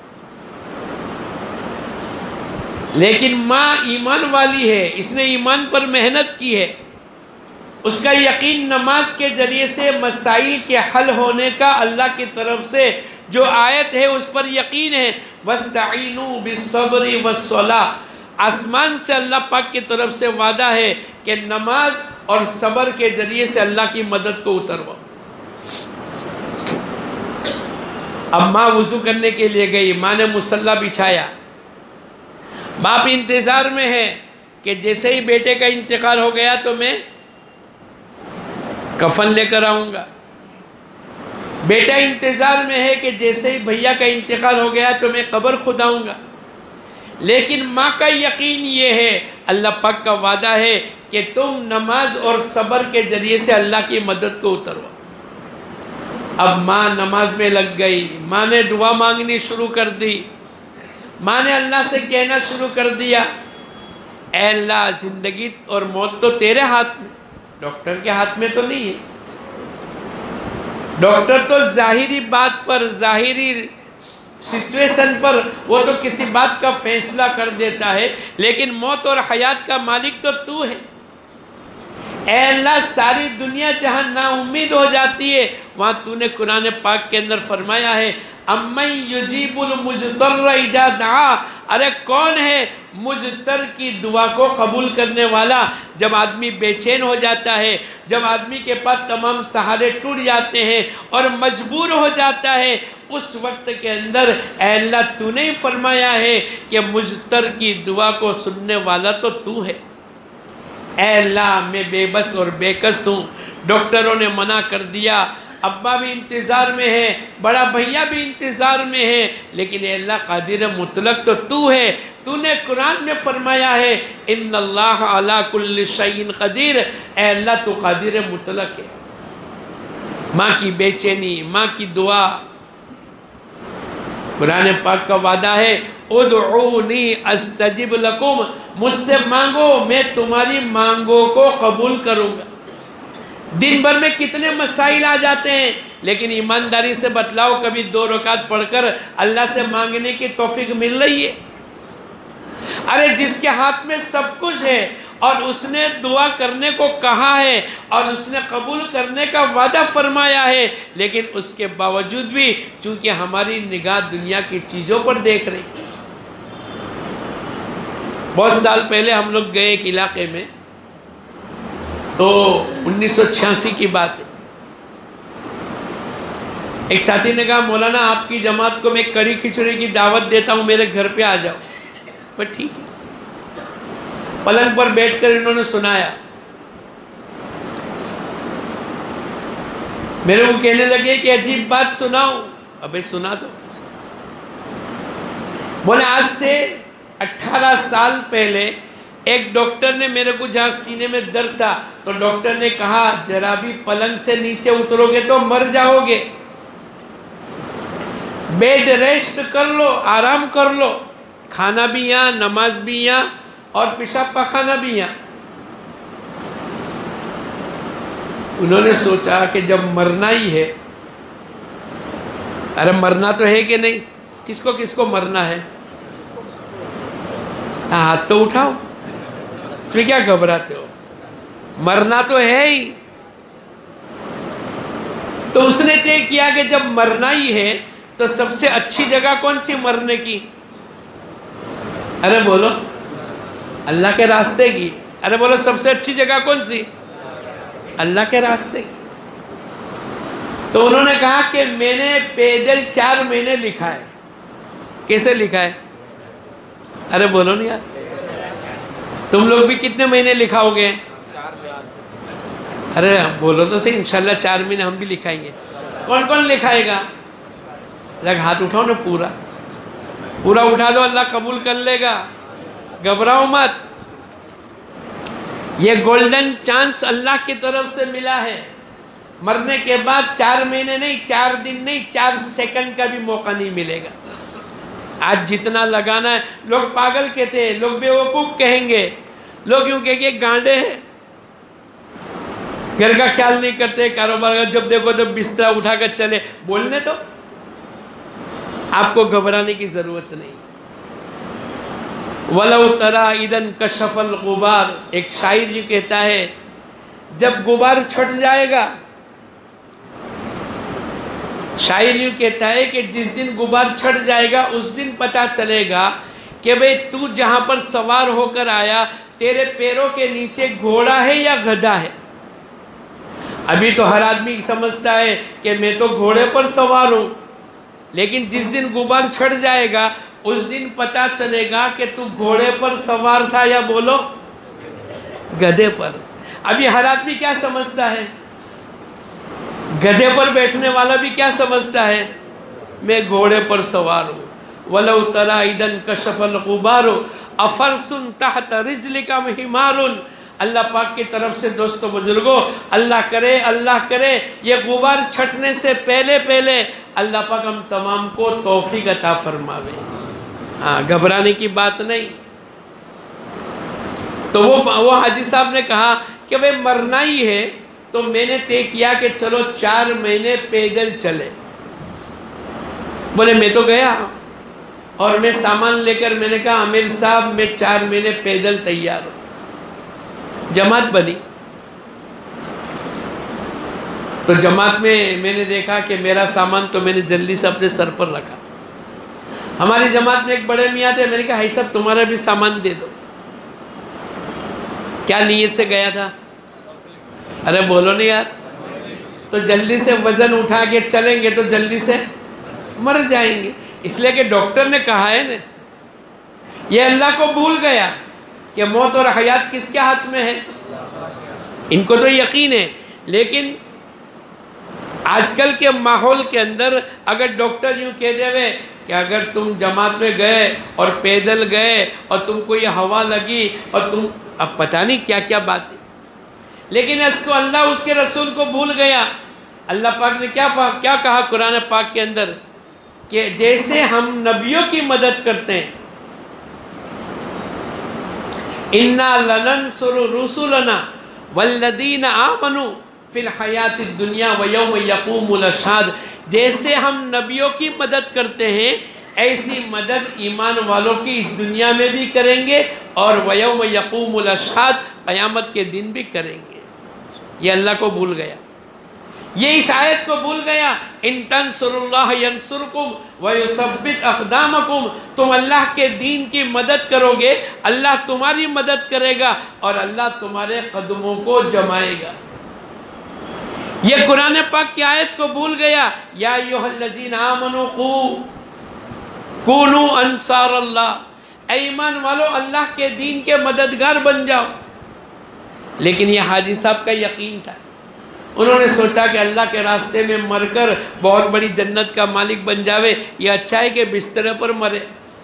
لیکن ماں ایمان والی ہے، اس نے ایمان پر محنت کی ہے، اس کا یقین نماز کے ذریعے سے مسائل کے حل ہونے کا اللہ کی طرف سے جو آیت ہے اس پر یقین ہے وَاسْتَعِينُوا بِالصَّبْرِ وَالصَّلَاةِ، آسمان سے اللہ پاک کی طرف سے وعدہ ہے کہ نماز اور صبر کے ذریعے سے اللہ کی مدد کو اتروا۔ اب ماں وضو کرنے کے لیے گئی، ماں نے مصلی بچھایا، باپ انتظار میں ہے کہ جیسے ہی بیٹے کا انتقال ہو گیا تو میں کفن لے کر آؤں گا۔ بیٹا انتظار میں ہے کہ جیسے ہی بھیا کا انتقال ہو گیا تو میں قبر کھداؤں گا۔ لیکن ماں کا یقین یہ ہے، اللہ پاک کا وعدہ ہے کہ تم نماز اور صبر کے ذریعے سے اللہ کی مدد کو اتروا۔ اب ماں نماز میں لگ گئی، ماں نے دعا مانگنی شروع کر دی، ماں نے اللہ سے کہنا شروع کر دیا اے اللہ زندگی اور موت تو تیرے ہاتھ میں، ڈاکٹر کے ہاتھ میں تو نہیں ہے۔ ڈاکٹر تو ظاہری بات پر، ظاہری سچویشن پر وہ تو کسی بات کا فیصلہ کر دیتا ہے، لیکن موت اور حیات کا مالک تو تو ہے۔ اے اللہ، ساری دنیا جہاں نا امید ہو جاتی ہے، وہاں تو نے قرآن پاک کے اندر فرمایا ہے اَمَّن یُجِیبُ الْمُجْتَرَّ اِذَا دَعَا، ارے کون ہے مجتر کی دعا کو قبول کرنے والا؟ جب آدمی بے چین ہو جاتا ہے، جب آدمی کے پاس تمام سہارے ٹوٹ جاتے ہیں اور مجبور ہو جاتا ہے، اس وقت کے اندر اے اللہ تو نے فرمایا ہے کہ مجتر کی دعا کو سننے والا تو تو ہے۔ اے اللہ، میں بے بس اور بے کس ہوں، ڈاکٹروں نے منع کر دیا، ابا بھی انتظار میں ہے، بڑا بھیا بھی انتظار میں ہے، لیکن اے اللہ قادر مطلق تو تو ہے۔ تو نے قرآن میں فرمایا ہے ان اللہ علی کل شیء قدیر، اے اللہ تو قادر مطلق ہے۔ ماں کی بے چینی، ماں کی دعا، قرآن پاک کا وعدہ ہے ادعونی استجب لکم، مجھ سے مانگو میں تمہاری مانگوں کو قبول کروں گا۔ دن بھر میں کتنے مسائل آ جاتے ہیں، لیکن ایمانداری سے بتلاؤ کبھی 2 رکعت پڑھ کر اللہ سے مانگنے کی توفیق مل رہی ہے؟ ارے جس کے ہاتھ میں سب کچھ ہے اور اس نے دعا کرنے کو کہا ہے اور اس نے قبول کرنے کا وعدہ فرمایا ہے، لیکن اس کے باوجود بھی چونکہ ہماری نگاہ دنیا کی چیزوں پر دیکھ رہی۔ بہت سال پہلے ہم لوگ گئے ایک علاقے میں، تو 1986 کی بات ہے۔ ایک ساتھی نے کہا مولانا آپ کی جماعت کو میں کڑی کھچڑی کی دعوت دیتا ہوں، میرے گھر پہ آ جاؤ۔ پر ٹھیک ہے، پلنگ پر بیٹھ کر انہوں نے سنایا، میرے کو کہنے لگے کہ عجیب بات سناؤں۔ ابے سنا دو۔ بولے آج سے 18 سال پہلے ایک ڈاکٹر نے میرے کو جہاں سینے میں درد تھا تو ڈاکٹر نے کہا ذرا بھی پلنگ سے نیچے اترو گے تو مر جاؤ گے، بیڈ ریسٹ کر لو، آرام کر لو، کھانا بھی یہاں، نماز بھی یہاں اور پیشاب پخانہ بھی یہاں۔ انہوں نے سوچا کہ جب مرنا ہی ہے، ارے مرنا تو ہے کہ نہیں، کس کو مرنا ہے؟ ہاتھ تو اٹھاؤ، اس میں کیا گھبراتے ہو؟ مرنا تو ہے ہی۔ تو اس نے طے کیا کہ جب مرنا ہی ہے تو سب سے اچھی جگہ کون سی مرنے کی؟ ارے بولو اللہ کے راستے کی۔ ارے بولو سب سے اچھی جگہ کون سی؟ اللہ کے راستے کی۔ تو انہوں نے کہا کہ میں نے پیدل 4 مہینے لکھا ہے۔ کیسے لکھا ہے؟ ارے بولو نہیں یار، تم لوگ بھی کتنے مہینے لکھاؤ گے؟ ارے بولو تو صحیح، انشاءاللہ 4 مہینے ہم بھی لکھائیں گے۔ کون کون لکھائے گا؟ لگ ہاتھ اٹھاؤ نا، پورا اٹھا دو، اللہ قبول کر لے گا، گھبراؤ مت۔ یہ گولڈن چانس اللہ کی طرف سے ملا ہے۔ مرنے کے بعد 4 مہینے نہیں، 4 دن نہیں، 4 سیکنڈ کا بھی موقع نہیں ملے گا۔ آج جتنا لگانا ہے، لوگ پاگل کہتے ہیں، لوگ بیوقوف کہیں گے، لوگ یوں کہیں گے گانڈے ہیں، گھر کا خیال نہیں کرتے، کاروبار کا جب دیکھو تو بستر اٹھا کر چلے۔ بولنے تو آپ کو گھبرانے کی ضرورت نہیں۔ وَلَوْ تَرَى إِذَا انْكَشَفَ الْغُبَارُ، ایک شاعر جو کہتا ہے جب غبار چھٹ جائے گا، شاعر یوں کہتا ہے کہ جس دن غبار چھٹ جائے گا اس دن پتہ چلے گا کہ بھئی تو جہاں پر سوار ہو کر آیا تیرے پیروں کے نیچے گھوڑا ہے یا گدھا ہے۔ ابھی تو ہر آدمی سمجھتا ہے کہ میں تو گھوڑے پر سوار ہوں، لیکن جس دن غبار چھٹ جائے گا اس دن پتہ چلے گا کہ تو گھوڑے پر سوار تھا یا بولو گدھے پر۔ ابھی ہر آدمی کیا سمجھتا ہے؟ گدھے پر بیٹھنے والا بھی کیا سمجھتا ہے؟ میں گھوڑے پر سوار ہوں۔ وَلَوْ تَرَى إِذَا انْكَشَفَ الْغُبَارُ أَفَرْسٌ تَحْتَ رِجْلِكَ حِمَارٌ۔ اللہ پاک کی طرف سے دوستو بزرگوں، اللہ کرے یہ غبار چھٹنے سے پہلے اللہ پاک ہم تمام کو توفیق عطا فرماوے۔ ہاں، گھبرانے کی بات نہیں۔ تو وہ حاجی صاحب نے کہا کہ بھئی مرنا ہی ہے تو میں نے طے کیا کہ چلو 4 مہینے پیدل چلے۔ بولے میں تو گیا اور میں سامان لے کر میں نے کہا امیر صاحب میں 4 مہینے پیدل تیار ہوں. جماعت بنی تو جماعت میں نے دیکھا کہ میرا سامان تو میں نے جلدی سے اپنے سر پر رکھا. ہماری جماعت میں ایک بڑے میاں تھے, میں نے کہا بھائی صاحب تمہارا بھی سامان دے دو. کیا نیت سے گیا تھا؟ ارے بولو نہیں یار. تو جلدی سے وزن اٹھا کے چلیں گے تو جلدی سے مر جائیں گے. اس لیے کہ ڈاکٹر نے کہا ہے نا, یہ اللہ کو بھول گیا کہ موت اور حیات کس کے ہاتھ میں ہے. ان کو تو یقین ہے, لیکن آج کل کے ماحول کے اندر اگر ڈاکٹر یوں کہہ دے ہوئے کہ اگر تم جماعت میں گئے اور پیدل گئے اور تم کو یہ ہوا لگی اور تم, اب پتہ نہیں کیا کیا بات ہے. لیکن اس کو اللہ اس کے رسول کو بھول گیا. اللہ پاک نے کیا کہا قرآن پاک کے اندر کہ جیسے ہم نبیوں کی مدد کرتے ہیں, اِنَّا لَنَنْصُرُ رُسُلَنَا وَالَّذِينَ آمَنُوا فِي الْحَيَاةِ الدُّنْيَا وَيَوْمَ يَقُومُ الْأَشْهَادُ, جیسے ہم نبیوں کی مدد کرتے ہیں ایسی مدد ایمان والوں کی اس دنیا میں بھی کریں گے اور وَيَوْمَ يَقُومُ الْأَشْهَادُ, قیامت کے دن بھی کریں گے. یہ اللہ کو بھول گیا, یہ اس آیت کو بھول گیا. ان تنصروا اللہ ینصرکم ویثبت اقدامکم, تم اللہ کے دین کی مدد کرو گے اللہ تمہاری مدد کرے گا اور اللہ تمہارے قدموں کو جمائے گا. یہ قرآن پاک کی آیت کو بھول گیا. یا ایھا الذین آمنوا کونوا انصار اللہ, اے ایمان والو اللہ کے دین کے مددگار بن جاؤ. لیکن یہ حاجی صاحب کا یقین تھا, انہوں نے سوچا کہ اللہ کے راستے میں مر کر بہت بڑی جنت کا مالک بن جاوے, یہ اچھا ہے کہ بستر پر مرے.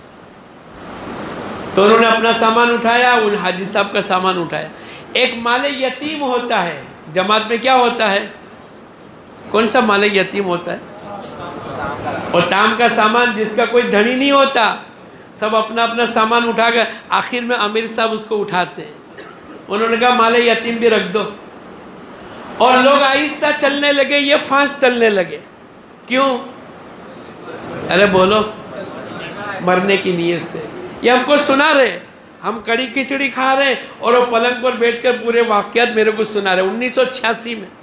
تو انہوں نے اپنا سامان اٹھایا, ان حاجی صاحب کا سامان اٹھایا. ایک مال یتیم ہوتا ہے جماعت میں, کیا ہوتا ہے, کون سا مال یتیم ہوتا ہے؟ اور تام کا سامان جس کا کوئی دھنی نہیں ہوتا, سب اپنا اپنا سامان اٹھا کر آخر میں امیر صاحب اس کو اٹھاتے ہیں. انہوں نے کہا مال یتیم بھی رکھ دو, اور لوگ آہستہ چلنے لگے, یہ فاسٹ چلنے لگے. کیوں؟ ارے بولو, مرنے کی نیت سے. یہ ہم کو سنا رہے, ہم کڑی کھچڑی کھا رہے اور وہ پلنگ پر بیٹھ کر پورے واقعات میرے کو سنا رہے. 1986 میں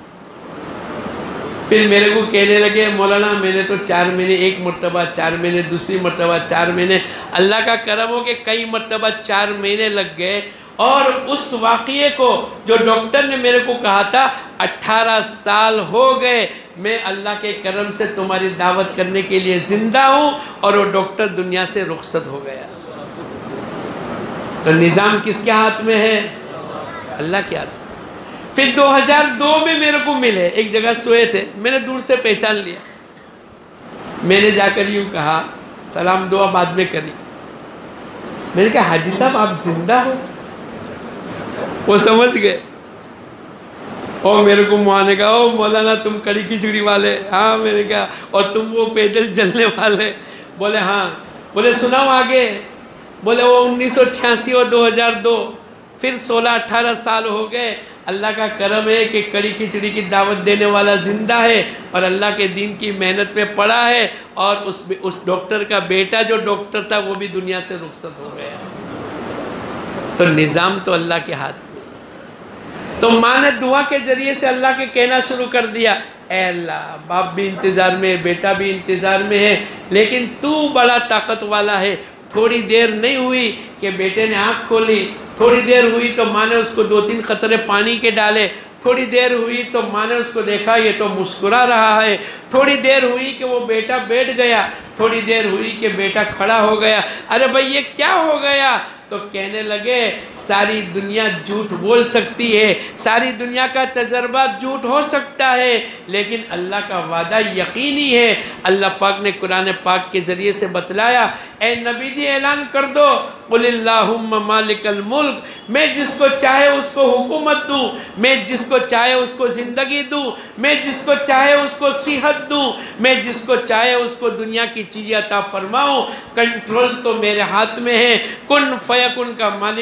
پھر میرے کو کہنے لگے مولانا میں نے تو 4 مہینے, ایک مرتبہ 4 مہینے, دوسری مرتبہ 4 مہینے. اللہ کا کرم ہو کہ کئی مرتبہ 4 مہینے لگ گئے, اور اس واقعے کو جو ڈاکٹر نے میرے کو کہا تھا 18 سال ہو گئے, میں اللہ کے کرم سے تمہاری دعوت کرنے کے لیے زندہ ہوں, اور وہ ڈاکٹر دنیا سے رخصت ہو گیا. تو نظام کس کے ہاتھ میں ہے؟ اللہ کے ہاتھ میں. پھر 2002 میں میرے کو ملے, ایک جگہ سوئے تھے, میں نے دور سے پہچان لیا. میں نے جا کر یوں کہا, سلام دعا بعد میں کری. میں نے کہا حاجی صاحب آپ زندہ ہو؟ وہ سمجھ گئے, اور میرے کو وہاں نے کہا او مولانا تم کڑی کھچڑی والے. ہاں, میں نے کہا اور تم وہ پیدل چلنے والے؟ بولے ہاں. بولے سناؤ آگے. بولے وہ 1986 اور 2002, پھر 16-18 سال ہو گئے. اللہ کا کرم ہے کہ کڑی کھچڑی کی دعوت دینے والا زندہ ہے اور اللہ کے دین کی محنت میں پڑا ہے, اور اس ڈاکٹر کا بیٹا جو ڈاکٹر تھا وہ بھی دنیا سے رخصت ہو گیا. تو نظام تو اللہ کے ہاتھ میں. تو ماں نے دعا کے ذریعے سے اللہ کے کہنا شروع کر دیا, اے اللہ باپ بھی انتظار میں ہے, بیٹا بھی انتظار میں ہے, لیکن تو بڑا طاقت والا ہے. تھوڑی دیر نہیں ہوئی کہ بیٹے نے آنکھ کھولی, تھوڑی دیر ہوئی تو ماں نے اس کو 2-3 قطرے پانی کے ڈالے, تھوڑی دیر ہوئی تو ماں نے اس کو دیکھا یہ تو مسکرا رہا ہے, تھوڑی دیر ہوئی کہ وہ بیٹا بیٹھ گیا, تھوڑی دیر ہوئی کہ بیٹا کھڑا ہو گیا. ارے بھائی یہ کیا ہو گیا؟ تو کہنے لگے ساری دنیا جھوٹ بول سکتی ہے, ساری دنیا کا تجربہ جھوٹ ہو سکتا ہے, لیکن اللہ کا وعدہ یقینی ہے. اللہ پاک نے قرآن پاک کے ذریعے سے بتلایا, اے نبی جی اعلان کر دو, قل اللہم مالک الملک, میں جس کو چاہے اس کو حکومت دوں, میں جس کو چاہے اس کو زندگی دوں, میں جس کو چاہے اس کو صحت دوں, میں جس کو چاہے اس کو دنیا کی چیزیں عطا فرماؤں. کنٹرول تو میرے ہاتھ میں ہے, کن فیکن کا مالک تو میں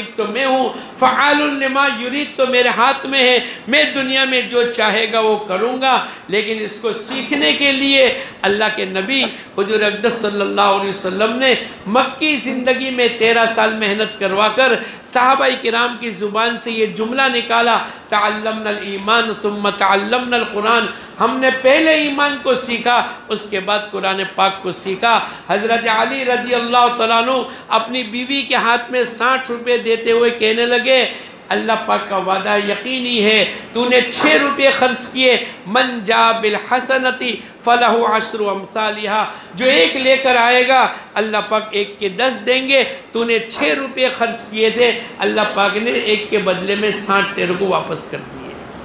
ہوں، فعال لما یرید تو میرے ہاتھ میں ہے، میں دنیا میں جو چاہے گا وہ کروں گا، لیکن اس کو سیکھنے کے لیے اللہ کے نبی حضور اقدس صلی اللہ علیہ وسلم نے مکی زندگی میں 13 سال محنت کروا کر صحابہ کرام کی زبان سے یہ جملہ نکالا، تعلمنا الایمان ثم تعلمنا القرآن، ہم نے پہلے ایمان کو سیکھا، اس کے بعد قرآن پاک کو سیکھا۔ حضرت علی رضی اللہ تعالیٰ عنہ اپنی بیوی کے ہاتھ میں 60 روپے دیتے ہوئے کہنے لگے، اللہ پاک کا وعدہ یقینی ہے، تو نے 6 روپے خرچ کیے، من جا بالحسنتی فلہ 10 امثالہا، جو ایک لے کر آئے گا اللہ پاک 1 کے 10 دیں گے، تو نے 6 روپے خرچ کیے تھے، اللہ پاک نے 1 کے بدلے میں 60 تیرے کو واپس کر دیے۔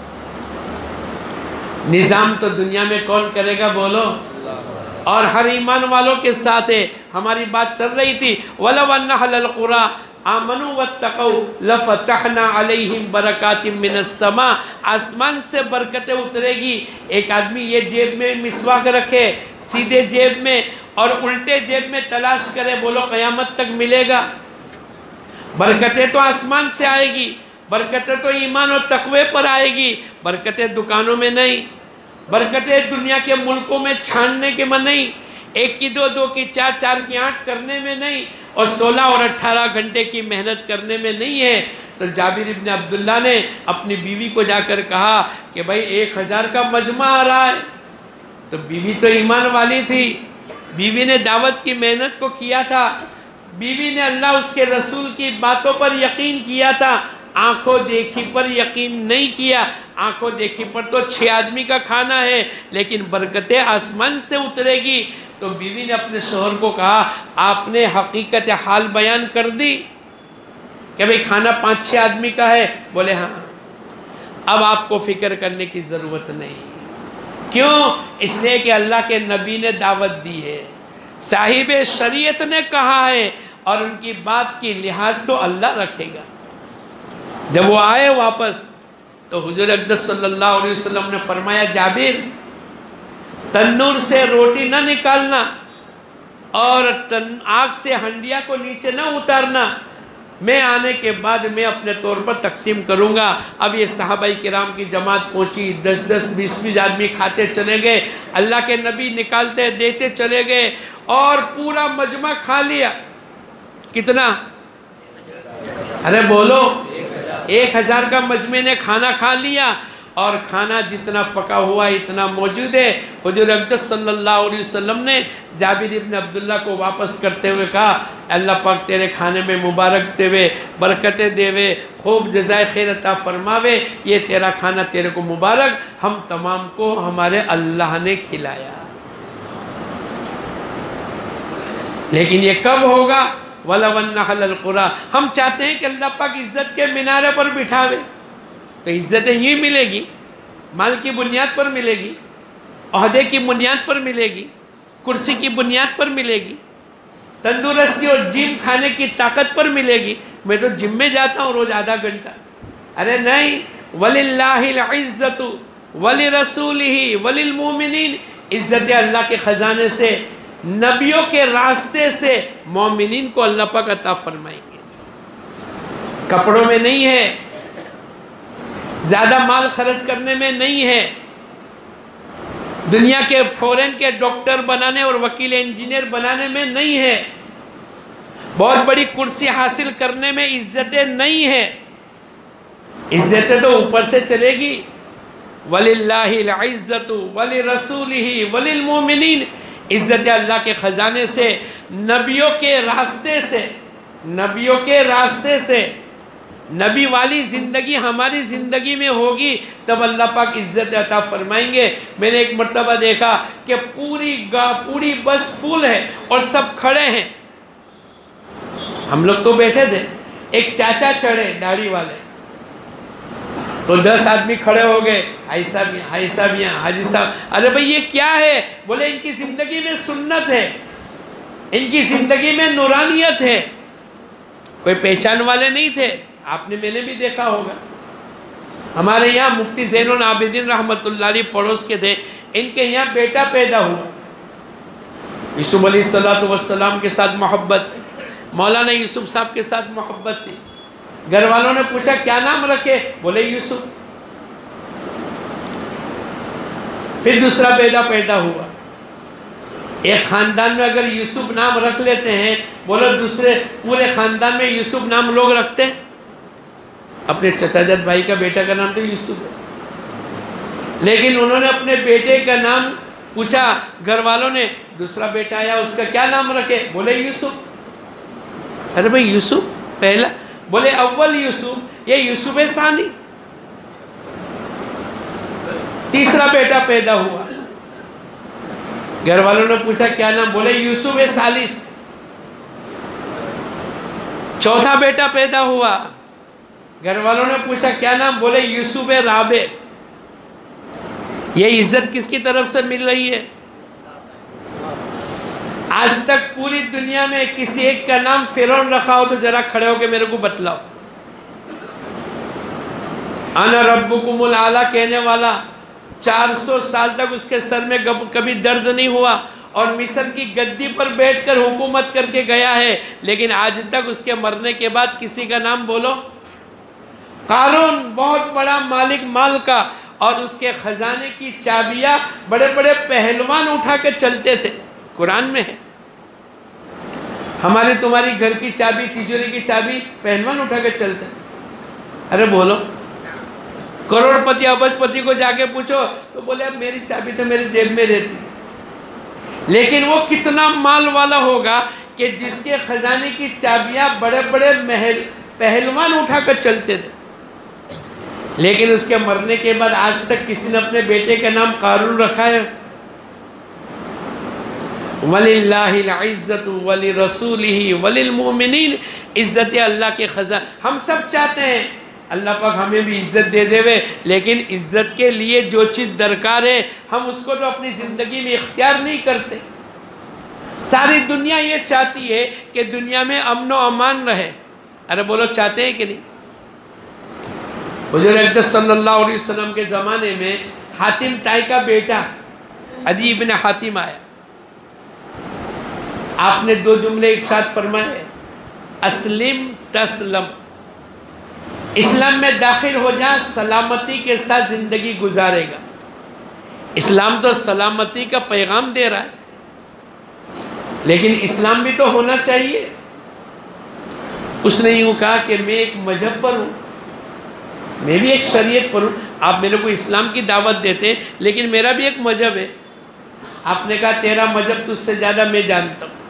نظام تو دنیا میں کون کرے گا بولو؟ اور ہر ایمان والوں کے ساتھ ہے۔ ہماری بات چل رہی تھی وَلَوْ أَنَّ أَهْلَ الْقُرَىٰ آمَنُوا وَاتَّقَوْا لَفَتَحْنَا عَلَيْهِمْ بَرَكَاتٍ مِّنَ السَّمَاءِ، آسمان سے برکتیں اترے گی۔ ایک آدمی یہ جیب میں مسواک رکھے سیدھے جیب میں اور الٹے جیب میں تلاش کرے، بولو قیامت تک ملے گا؟ برکتیں تو آسمان سے آئے گی، برکتیں تو ایمان و تقوی پر آئے گی، برکتیں دکانوں میں نہیں، برکتیں دنیا کے ملکوں میں چھاننے کے میں نہیں، 1 کی 2، 2 کی 4، 4 کی 8 کرنے میں نہیں، اور 16 اور 18 گھنٹے کی محنت کرنے میں نہیں ہے۔ تو جابر ابن عبداللہ نے اپنی بیوی کو جا کر کہا کہ بھائی 1000 کا مجمع آ رہا ہے۔ تو بیوی تو ایمان والی تھی، بیوی نے دعوت کی محنت کو کیا تھا، بیوی نے اللہ اس کے رسول کی باتوں پر یقین کیا تھا، آنکھوں دیکھی پر یقین نہیں کیا۔ آنکھوں دیکھی پر تو 6 آدمی کا کھانا ہے، لیکن برکتیں آسمان سے اترے گی۔ تو بیوی نے اپنے شوہر کو کہا آپ نے حقیقت حال بیان کر دی کہ بھئی کھانا 5-6 آدمی کا ہے؟ بولے ہاں۔ اب آپ کو فکر کرنے کی ضرورت نہیں۔ کیوں؟ اس لیے کہ اللہ کے نبی نے دعوت دی ہے، صاحب شریعت نے کہا ہے، اور ان کی بات کی لحاظ تو اللہ رکھے گا۔ جب وہ آئے واپس تو حضور اقدس صلی اللہ علیہ وسلم نے فرمایا جابر تنور سے روٹی نہ نکالنا اور آگ سے ہنڈیا کو نیچے نہ اتارنا، میں آنے کے بعد میں اپنے طور پر تقسیم کروں گا۔ اب یہ صحابہ کرام کی جماعت پہنچی، 10-10 20-20 آدمی کھاتے چلے گئے، اللہ کے نبی نکالتے دیتے چلے گئے اور پورا مجمع کھا لیا۔ کتنا؟ ارے بولو، 1000 کا مجمع نے کھانا کھا لیا، اور کھانا جتنا پکا ہوا اتنا موجود ہے۔ حضور اقدس صلی اللہ علیہ وسلم نے جابر ابن عبداللہ کو واپس کرتے ہوئے کہا اللہ پاک تیرے کھانے میں مبارک دے وے، برکتیں دے وے، خوب جزائے خیر عطا فرماوے، یہ تیرا کھانا تیرے کو مبارک، ہم تمام کو ہمارے اللہ نے کھلایا۔ لیکن یہ کب ہوگا؟ وَلَوْ أَنَّ أَهْلَ الْقُرَىٰ، ہم چاہتے ہیں کہ اللہ پاک عزت کے مینارے پر بٹھاوے، تو عزتیں ہی ملے گی، مال کی بنیاد پر ملے گی، عہدے کی بنیاد پر ملے گی، کرسی کی بنیاد پر ملے گی، تندرستی اور جم کھانے کی طاقت پر ملے گی۔ میں تو جم میں جاتا ہوں روز آدھا گھنٹہ، ارے نہیں، وَلِلَّهِ الْعِزَّةُ وَلِرَسُولِهِ وَلِلْمُؤْمِنِينَ، عزت اللہ کے خزانے سے، نبیوں کے راستے سے مومنین کو اللہ پاک عطا فرمائیں گے۔ کپڑوں میں نہیں ہے، زیادہ مال خرچ کرنے میں نہیں ہے، دنیا کے فورن کے ڈاکٹر بنانے اور وکیل انجینئر بنانے میں نہیں ہے، بہت بڑی کرسی حاصل کرنے میں عزتیں نہیں ہے، عزتیں تو اوپر سے چلے گی۔ وَلِلَّهِ الْعِزَّةُ وَلِرَسُولِهِ وَلِلْمُؤْمِنِينَ، عزت اللہ کے خزانے سے، نبیوں کے راستے سے، نبیوں کے راستے سے، نبی والی زندگی ہماری زندگی میں ہوگی تب اللہ پاک عزت عطا فرمائیں گے۔ میں نے ایک مرتبہ دیکھا کہ پوری بس فل ہے اور سب کھڑے ہیں، ہم لوگ تو بیٹھے تھے، ایک چاچا چڑھے داڑھی والے، تو 10 آدمی کھڑے ہو گئے، حاجی صاحب یہاں، حاجی صاحب یہاں، حاجی صاحب، ارے بھئی یہ کیا ہے؟ بولے ان کی زندگی میں سنت ہے، ان کی زندگی میں نورانیت ہے۔ کوئی پہچان والے نہیں تھے، آپ نے میں نے بھی دیکھا ہوگا۔ ہمارے یہاں مفتی زین العابدین رحمۃ اللہ علیہ پڑوس کے تھے، ان کے یہاں بیٹا پیدا ہوا، یوسف علیہ السلام کے ساتھ محبت، مولانا یوسف صاحب کے ساتھ محبت تھی، گھر والوں نے پوچھا کیا نام رکھے؟ بولے یوسف۔ پھر دوسرا بیٹا پیدا ہوا۔ ایک خاندان میں اگر یوسف نام رکھ لیتے ہیں، بولو دوسرے پورے خاندان میں یوسف نام لوگ رکھتے ہیں؟ اپنے چچا جد بھائی کا بیٹا کا نام تو یوسف ہے، لیکن انہوں نے اپنے بیٹے کا نام پوچھا، گھر والوں نے، دوسرا بیٹا آیا، اس کا کیا نام رکھے؟ بولے یوسف۔ ارے بھائی یوسف پہلا، بولے اول یوسف، یہ یوسف ثانی۔ تیسرا بیٹا پیدا ہوا، گھر والوں نے پوچھا کیا نام؟ بولے یوسف ثالث۔ چوتھا بیٹا پیدا ہوا، گھر والوں نے پوچھا کیا نام؟ بولے یوسف رابع۔ یہ عزت کس کی طرف سے مل رہی ہے؟ آج تک پوری دنیا میں کسی ایک کا نام فرعون رکھا ہو تو ذرا کھڑے ہو کے میرے کو بتلاؤ۔ انا ربکم الاعلی کہنے والا 400 سال تک اس کے سر میں کبھی درد نہیں ہوا، اور مصر کی گدی پر بیٹھ کر حکومت کر کے گیا ہے، لیکن آج تک اس کے مرنے کے بعد کسی کا نام بولو۔ قارون بہت بڑا مالک مال کا، اور اس کے خزانے کی چابیاں بڑے بڑے پہلوان اٹھا کے چلتے تھے، قرآن میں ہے۔ ہماری تمہاری گھر کی چابی، تجوری کی چابی پہلوان اٹھا کے چلتے ہیں۔ ارے بولو، کروڑ پتی ابج پتی کو جا کے پوچھو تو بولے اب میری چابی تو میری جیب میں رہتی، لیکن وہ کتنا مال والا ہوگا کہ جس کے خزانے کی چابیاں بڑے بڑے پہلوان اٹھا کر چلتے تھے، لیکن اس کے مرنے کے بعد آج تک کسی نے اپنے بیٹے کا نام قارون رکھا ہے؟ وَلِلَّهِ الْعِزَّةُ وَلِرَسُولِهِ وَلِلْمُؤْمِنِينَ، عزت اللہ کے خزانے ہم سب چاہتے ہیں اللہ پاک ہمیں بھی عزت دے دے، لیکن عزت کے لیے جو چیز درکار ہے ہم اس کو تو اپنی زندگی میں اختیار نہیں کرتے۔ ساری دنیا یہ چاہتی ہے کہ دنیا میں امن و امان رہے۔ ارے بولو چاہتے ہیں کہ نہیں؟ حضور اقدس صلی اللہ علیہ وسلم کے زمانے میں حاتم طائی کا بیٹا عدی ابن حاتم آیا، آپ نے 2 جملے ارشاد فرمائے، اسلم تسلم، اسلام میں داخل ہو جا، سلامتی کے ساتھ زندگی گزارے گا۔ اسلام تو سلامتی کا پیغام دے رہا ہے، لیکن اسلام بھی تو ہونا چاہیے۔ اس نے یوں کہا کہ میں ایک مذہب پر ہوں، میں بھی ایک شریعت پر ہوں، آپ میرے کو اسلام کی دعوت دیتے ہیں لیکن میرا بھی ایک مذہب ہے۔ آپ نے کہا تیرا مذہب تجھ سے زیادہ میں جانتا ہوں،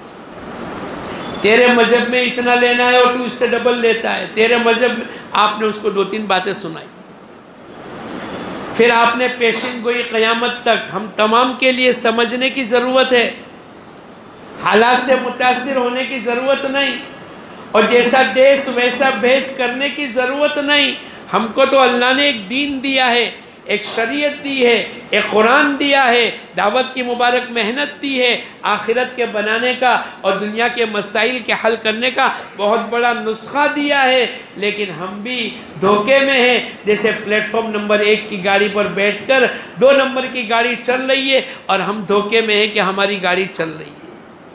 تیرے مذہب میں اتنا لینا ہے اور تو اس سے ڈبل لیتا ہے، تیرے مذہب میں۔ آپ نے اس کو 2-3 باتیں سنائی، پھر آپ نے پیشن گوئی قیامت تک ہم تمام کے لیے سمجھنے کی ضرورت ہے، حالات سے متاثر ہونے کی ضرورت نہیں، اور جیسا دیس ویسا بھیس کرنے کی ضرورت نہیں۔ ہم کو تو اللہ نے ایک دین دیا ہے، ایک شریعت دی ہے، ایک قرآن دیا ہے، دعوت کی مبارک محنت دی ہے، آخرت کے بنانے کا اور دنیا کے مسائل کے حل کرنے کا بہت بڑا نسخہ دیا ہے، لیکن ہم بھی دھوکے میں ہیں۔ جیسے پلیٹ فارم نمبر 1 کی گاڑی پر بیٹھ کر 2 نمبر کی گاڑی چل رہی ہے اور ہم دھوکے میں ہیں کہ ہماری گاڑی چل رہی ہے۔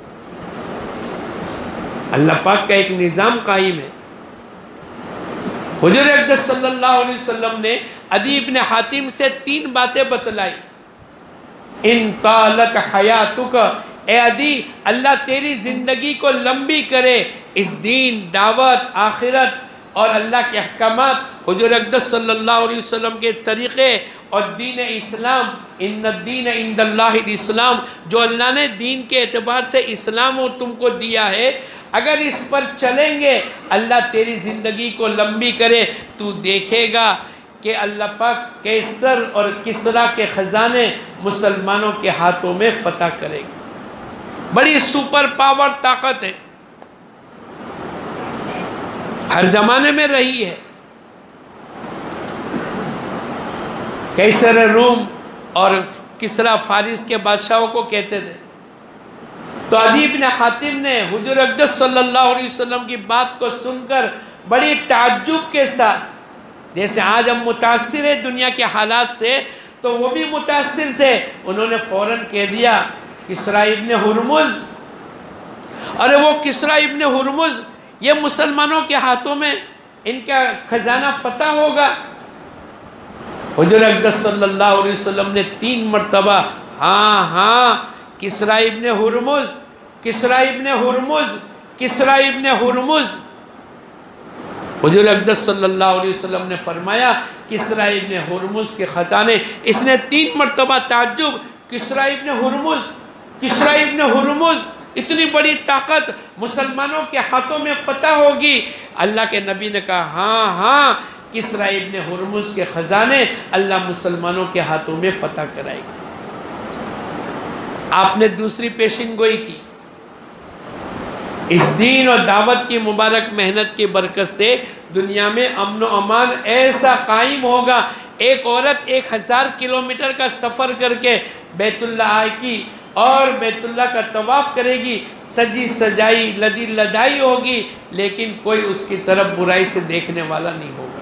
اللہ پاک کا ایک نظام قائم ہے۔ حضور اقدس صلی اللہ علیہ وسلم نے عدی ابن حاتم سے 3 باتیں بتلائی۔ ان طالت حیاتک، اے عدی اللہ تیری زندگی کو لمبی کرے، اس دین، دعوت، آخرت اور اللہ کے احکامات، حضور اقدس صلی اللہ علیہ وسلم کے طریقے اور دین اسلام، ان الدین عند اللہ الاسلام، جو اللہ نے دین کے اعتبار سے اسلام تم کو دیا ہے، اگر اس پر چلیں گے اللہ تیری زندگی کو لمبی کرے، تو دیکھے گا کہ اللہ پاک کیسر اور کسرا کے خزانے مسلمانوں کے ہاتھوں میں فتح کرے گا۔ بڑی سپر پاور طاقت ہے، ہر زمانے میں رہی ہے۔ کیسر روم اور کسرا فارس کے بادشاہوں کو کہتے تھے۔ تو عدی ابن حاتم نے حضور اقدس صلی اللہ علیہ وسلم کی بات کو سن کر بڑی تعجب کے ساتھ، جیسے آج ہم متاثر ہیں دنیا کے حالات سے، تو وہ بھی متاثر تھے، انہوں نے فوراً کہہ دیا کسرا ابن ہرمز، ارے وہ کسرا ابن ہرمز یہ مسلمانوں کے ہاتھوں میں ان کا خزانہ فتح ہوگا؟ حضور اقدس صلی اللہ علیہ وسلم نے 3 مرتبہ ہاں ہاں کسرا ابن ہرمز، کسرا ابن ہرمز، کسرا ابن ہرمز، حضور اقدس صلی اللہ علیہ وسلم نے فرمایا کسرا ابن ہرمز کے خزانے، اس نے 3 مرتبہ تعجب، کسرا ابن ہرمز، کسرا ابن ہرمز، اتنی بڑی طاقت مسلمانوں کے ہاتھوں میں فتح ہوگی؟ اللہ کے نبی نے کہا ہاں ہاں کسرا ابن ہرمز کے خزانے اللہ مسلمانوں کے ہاتھوں میں فتح کرائے گا۔ آپ نے دوسری پیشن گوئی کی، اس دین اور دعوت کی مبارک محنت کی برکت سے دنیا میں امن و امان ایسا قائم ہوگا، ایک عورت 1000 کلومیٹر کا سفر کر کے بیت اللہ آئے گی اور بیت اللہ کا طواف کرے گی، سجی سجائی لدی لدائی ہوگی، لیکن کوئی اس کی طرف برائی سے دیکھنے والا نہیں ہوگا۔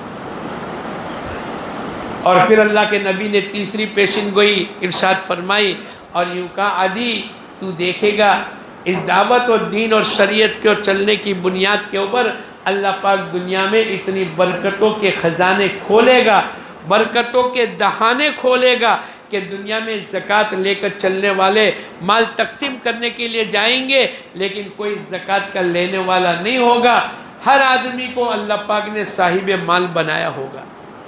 اور پھر اللہ کے نبی نے تیسری پیشن گوئی ارشاد فرمائی اور یوں کہا عدی تو دیکھے گا اس دعوت اور دین اور شریعت کے چلنے کی بنیاد کے اوپر اللہ پاک دنیا میں اتنی برکتوں کے خزانے کھولے گا، برکتوں کے دہانے کھولے گا کہ دنیا میں زکوٰۃ لے کر چلنے والے مال تقسیم کرنے کے لیے جائیں گے لیکن کوئی زکوٰۃ کا لینے والا نہیں ہوگا، ہر آدمی کو اللہ پاک نے صاحب مال بنایا ہوگا۔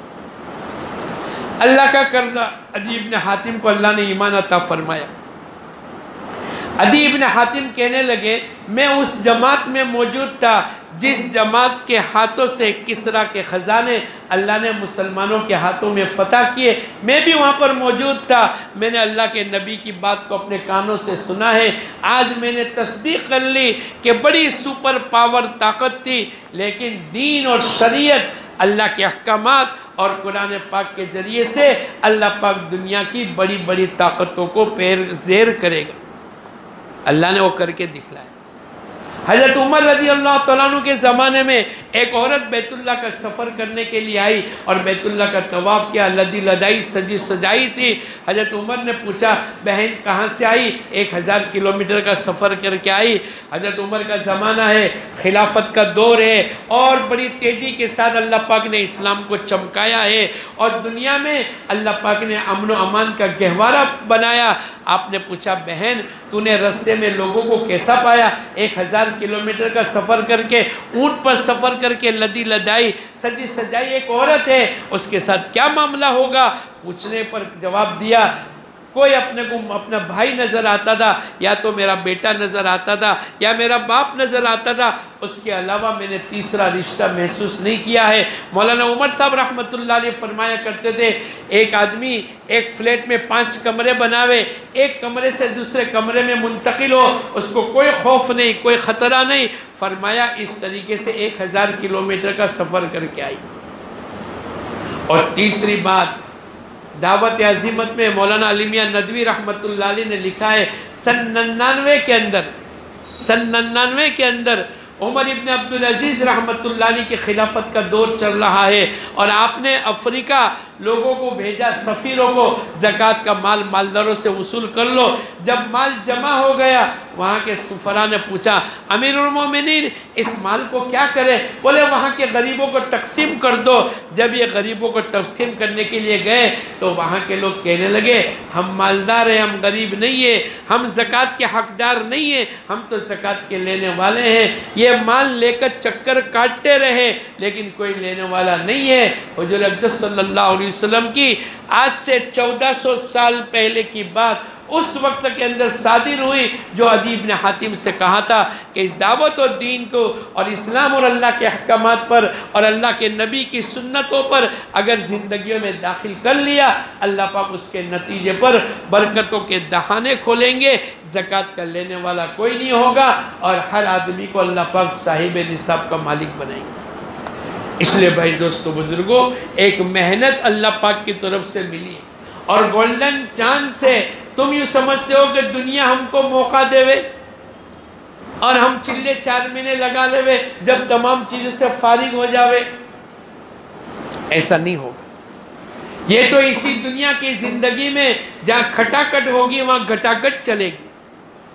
اللہ کا قرضہ عدی ابن حاتم کو اللہ نے ایمان عطا فرمایا۔ عدی ابن حاتم کہنے لگے میں اس جماعت میں موجود تھا جس جماعت کے ہاتھوں سے کسرا کے خزانے اللہ نے مسلمانوں کے ہاتھوں میں فتح کیے، میں بھی وہاں پر موجود تھا، میں نے اللہ کے نبی کی بات کو اپنے کانوں سے سنا ہے، آج میں نے تصدیق کر لی کہ بڑی سپر پاور طاقت تھی، لیکن دین اور شریعت اللہ کے احکامات اور قرآن پاک کے ذریعے سے اللہ پاک دنیا کی بڑی بڑی طاقتوں کو پیر زیر کرے گا۔ اللہ نے وہ کر کے دکھلایا۔ حضرت عمر رضی اللہ تعالیٰ عنہ کے زمانے میں ایک عورت بیت اللہ کا سفر کرنے کے لیے آئی اور بیت اللہ کا طواف کیا، لدی لدائی سجی سجائی تھی۔ حضرت عمر نے پوچھا بہن کہاں سے آئی؟ 1000 کلومیٹر کا سفر کر کے آئی۔ حضرت عمر کا زمانہ ہے، خلافت کا دور ہے اور بڑی تیزی کے ساتھ اللہ پاک نے اسلام کو چمکایا ہے اور دنیا میں اللہ پاک نے امن و امان کا گہوارہ بنایا۔ آپ نے پوچھا بہن تو نے رستے میں لوگوں کو کیسا پایا؟ 1000 کلومیٹر کا سفر کر کے اونٹ پر سفر کر کے لدی لدائی سجی سجائی ایک عورت ہے، اس کے ساتھ کیا معاملہ ہوگا؟ پوچھنے پر جواب دیا کوئی اپنے کو اپنا بھائی نظر آتا تھا، یا تو میرا بیٹا نظر آتا تھا یا میرا باپ نظر آتا تھا، اس کے علاوہ میں نے تیسرا رشتہ محسوس نہیں کیا ہے۔ مولانا عمر صاحب رحمۃ اللہ علیہ فرمایا کرتے تھے ایک آدمی ایک فلیٹ میں 5 کمرے بناوے، ایک کمرے سے دوسرے کمرے میں منتقل ہو، اس کو کوئی خوف نہیں، کوئی خطرہ نہیں۔ فرمایا اس طریقے سے 1000 کلومیٹر کا سفر کر کے آئی۔ اور تیسری بات دعوت عظیمت میں مولانا علی میاں ندوی رحمۃ اللہ علیہ نے لکھا ہے سن 99 کے اندر عمر ابن عبدالعزیز رحمۃ اللہ علیہ کی خلافت کا دور چل رہا ہے اور آپ نے افریقہ لوگوں کو بھیجا، سفیروں کو زکوٰۃ کا مال مالداروں سے وصول کر لو۔ جب مال جمع ہو گیا وہاں کے سفراء نے پوچھا امیر المومنین اس مال کو کیا کرے؟ بولے وہاں کے غریبوں کو تقسیم کر دو۔ جب یہ غریبوں کو تقسیم کرنے کے لیے گئے تو وہاں کے لوگ کہنے لگے ہم مالدار ہیں، ہم غریب نہیں ہیں، ہم زکوٰۃ کے حقدار نہیں ہیں، ہم تو زکوٰۃ کے لینے والے ہیں۔ یہ مال لے کر چکر کاٹتے رہے لیکن کوئی لینے والا نہیں ہے۔ حضور اقدس صلی اللہ علیہ وسلم کی آج سے 1400 سال پہلے کی بات اس وقت کے اندر صادر ہوئی جو عدی ابن حاتم سے کہا تھا کہ اس دعوت و دین کو اور اسلام اور اللہ کے احکامات پر اور اللہ کے نبی کی سنتوں پر اگر زندگیوں میں داخل کر لیا اللہ پاک اس کے نتیجے پر برکتوں کے دہانے کھولیں گے، زکوٰۃ کا لینے والا کوئی نہیں ہوگا اور ہر آدمی کو اللہ پاک صاحب نصاب کا مالک بنائیں گے۔ اس لیے بھائی دوستو بزرگوں ایک محنت اللہ پاک کی طرف سے ملی اور گولڈن چانس سے تم یوں سمجھتے ہو کہ دنیا ہم کو موقع دے وے اور ہم چلے 4 مہینے لگا لے وے جب تمام چیزوں سے فارغ ہو جاوے، ایسا نہیں ہوگا۔ یہ تو اسی دنیا کی زندگی میں جہاں کھٹاکٹ ہوگی وہاں گھٹاکٹ چلے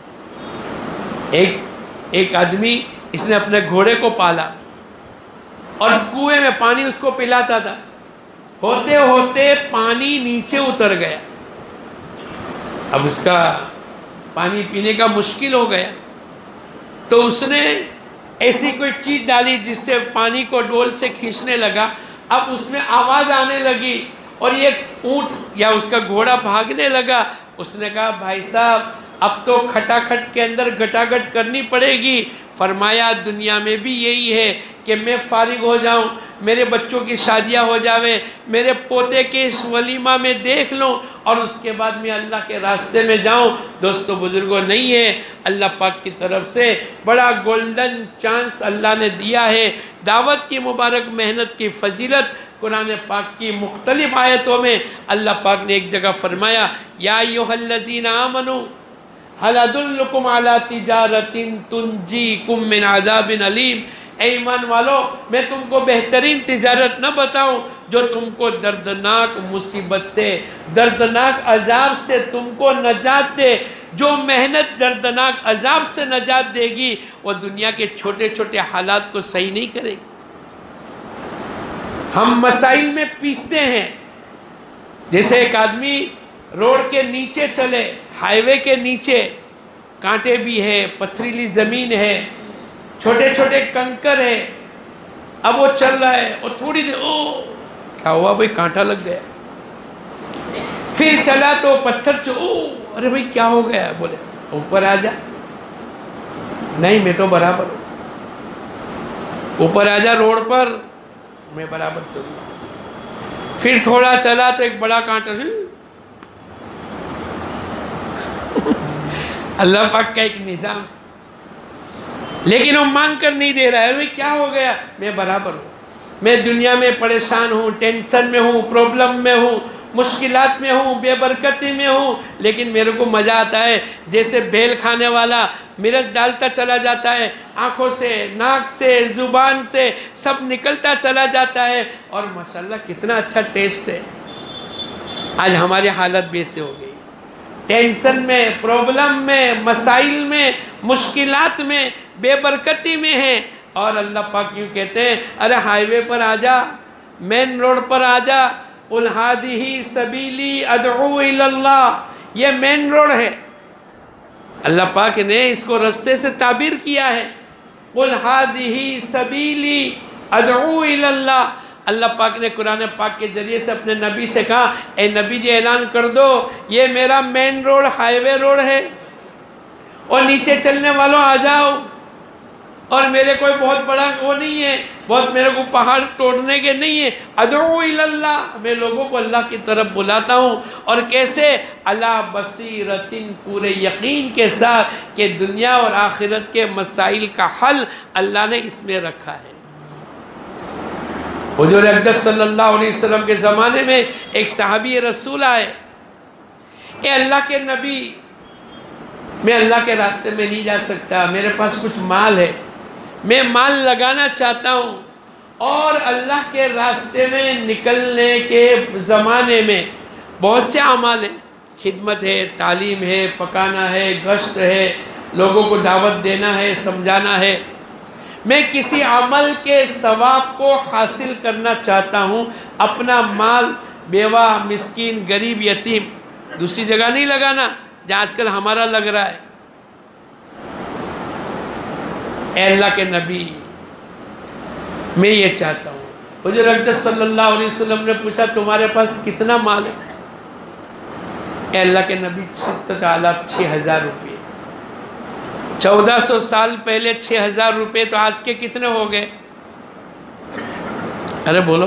گی۔ ایک آدمی اس نے اپنے گھوڑے کو پالا، اور کنویں میں پانی اس کو پلاتا تھا. ہوتے ہوتے پانی نیچے اتر گیا. اب اس کا پانی پینے کا مشکل ہو گیا. تو اس نے ایسی کوئی چیز ڈالی جس سے پانی کو ڈول سے کھینچنے لگا. اب اس میں آواز آنے لگی اور یہ اونٹ یا اس کا گھوڑا بھاگنے لگا. اس نے کہا بھائی صاحب اب تو کھٹاکھٹ کے اندر گٹاگٹ کرنی پڑے گی. فرمایا دنیا میں بھی یہی ہے کہ میں فارغ ہو جاؤں, میرے بچوں کی شادیاں ہو جاویں, میرے پوتے کے اس ولیمہ میں دیکھ لوں اور اس کے بعد میں اللہ کے راستے میں جاؤں. دوستو بزرگوں, نہیں ہے. اللہ پاک کی طرف سے بڑا گولڈن چانس اللہ نے دیا ہے. دعوت کی مبارک محنت کی فضیلت قرآن پاک کی مختلف آیتوں میں اللہ پاک نے ایک جگہ فرمایا یا ایھا الذین آمنوا هل ادلکم علی تجارۃ تنجیکم من عذاب علیم. اے ایمان والو, میں تم کو بہترین تجارت نہ بتاؤں جو تم کو دردناک مصیبت سے, دردناک عذاب سے تم کو نجات دے. جو محنت دردناک عذاب سے نجات دے گی وہ دنیا کے چھوٹے چھوٹے حالات کو صحیح نہیں کرے گی. ہم مسائل میں پیستے ہیں. جیسے ایک آدمی روڈ کے نیچے چلے, ہائی وے کے نیچے, کانٹے بھی ہے, پتھریلی زمین ہے, چھوٹے چھوٹے کنکر ہے. اب وہ چل رہا ہے اور تھوڑی دیر کیا ہوا بھائی, کانٹا لگ گیا. پھر چلا تو پتھر ارے بھائی کیا ہو گیا. بولے اوپر آ جا. نہیں میں تو برابر ہوں. اوپر آ جا روڈ پر, میں برابر چل رہا ہوں. پھر تھوڑا چلا تو ایک بڑا کانٹا. اللہ پاک کا ایک نظام, لیکن وہ مان کر نہیں دے رہا ہے. کیا ہو گیا, میں برابر ہوں. میں دنیا میں پریشان ہوں, ٹینشن میں ہوں, پرابلم میں ہوں, مشکلات میں ہوں, بے برکتی میں ہوں, لیکن میرے کو مزہ آتا ہے. جیسے بیل کھانے والا مرچ ڈالتا چلا جاتا ہے, آنکھوں سے, ناک سے, زبان سے سب نکلتا چلا جاتا ہے, اور ماشاءاللہ کتنا اچھا ٹیسٹ ہے. آج ہماری حالت بھی ایسے ہو گئی. ٹینشن میں, پرابلم میں, مسائل میں, مشکلات میں, بے برکتی میں ہیں. اور اللہ پاک یوں کہتے ہیں ارے ہائی وے پر آ جا, مین روڈ پر آ جا. قل ھذہ سبیلی ادعو الی اللہ. یہ مین روڈ ہے. اللہ پاک نے اس کو رستے سے تعبیر کیا ہے. قل ھذہ سبیلی ادعو الی اللہ. اللہ پاک نے قرآن پاک کے ذریعے سے اپنے نبی سے کہا اے نبی جی اعلان کر دو یہ میرا main road, highway road ہے, اور نیچے چلنے والوں آ جاؤ. اور میرے کوئی بہت بڑا وہ نہیں ہے, بہت میرے کو پہاڑ توڑنے کے نہیں ہے. ادعو الی اللہ, میں لوگوں کو اللہ کی طرف بلاتا ہوں. اور کیسے؟ علی بصیرۃ, پورے یقین کے ساتھ کہ دنیا اور آخرت کے مسائل کا حل اللہ نے اس میں رکھا ہے. حضور اقدس صلی اللہ علیہ وسلم کے زمانے میں ایک صحابی رسول آئے. اے اللہ کے نبی, میں اللہ کے راستے میں نہیں جا سکتا, میرے پاس کچھ مال ہے, میں مال لگانا چاہتا ہوں. اور اللہ کے راستے میں نکلنے کے زمانے میں بہت سے اعمال ہیں, خدمت ہے, تعلیم ہے, پکانا ہے, گشت ہے, لوگوں کو دعوت دینا ہے, سمجھانا ہے. میں کسی عمل کے ثواب کو حاصل کرنا چاہتا ہوں. اپنا مال بیوہ, مسکین, غریب, یتیم دوسری جگہ نہیں لگانا جہاں آج کل ہمارا لگ رہا ہے. اے اللہ کے نبی, میں یہ چاہتا ہوں. حضور اقدس صلی اللہ علیہ وسلم نے پوچھا تمہارے پاس کتنا مال ہے؟ اے اللہ کے نبی 6,000 روپے. 1400 سال پہلے 6,000 روپے تو آج کے کتنے ہو گئے؟ ارے بولو.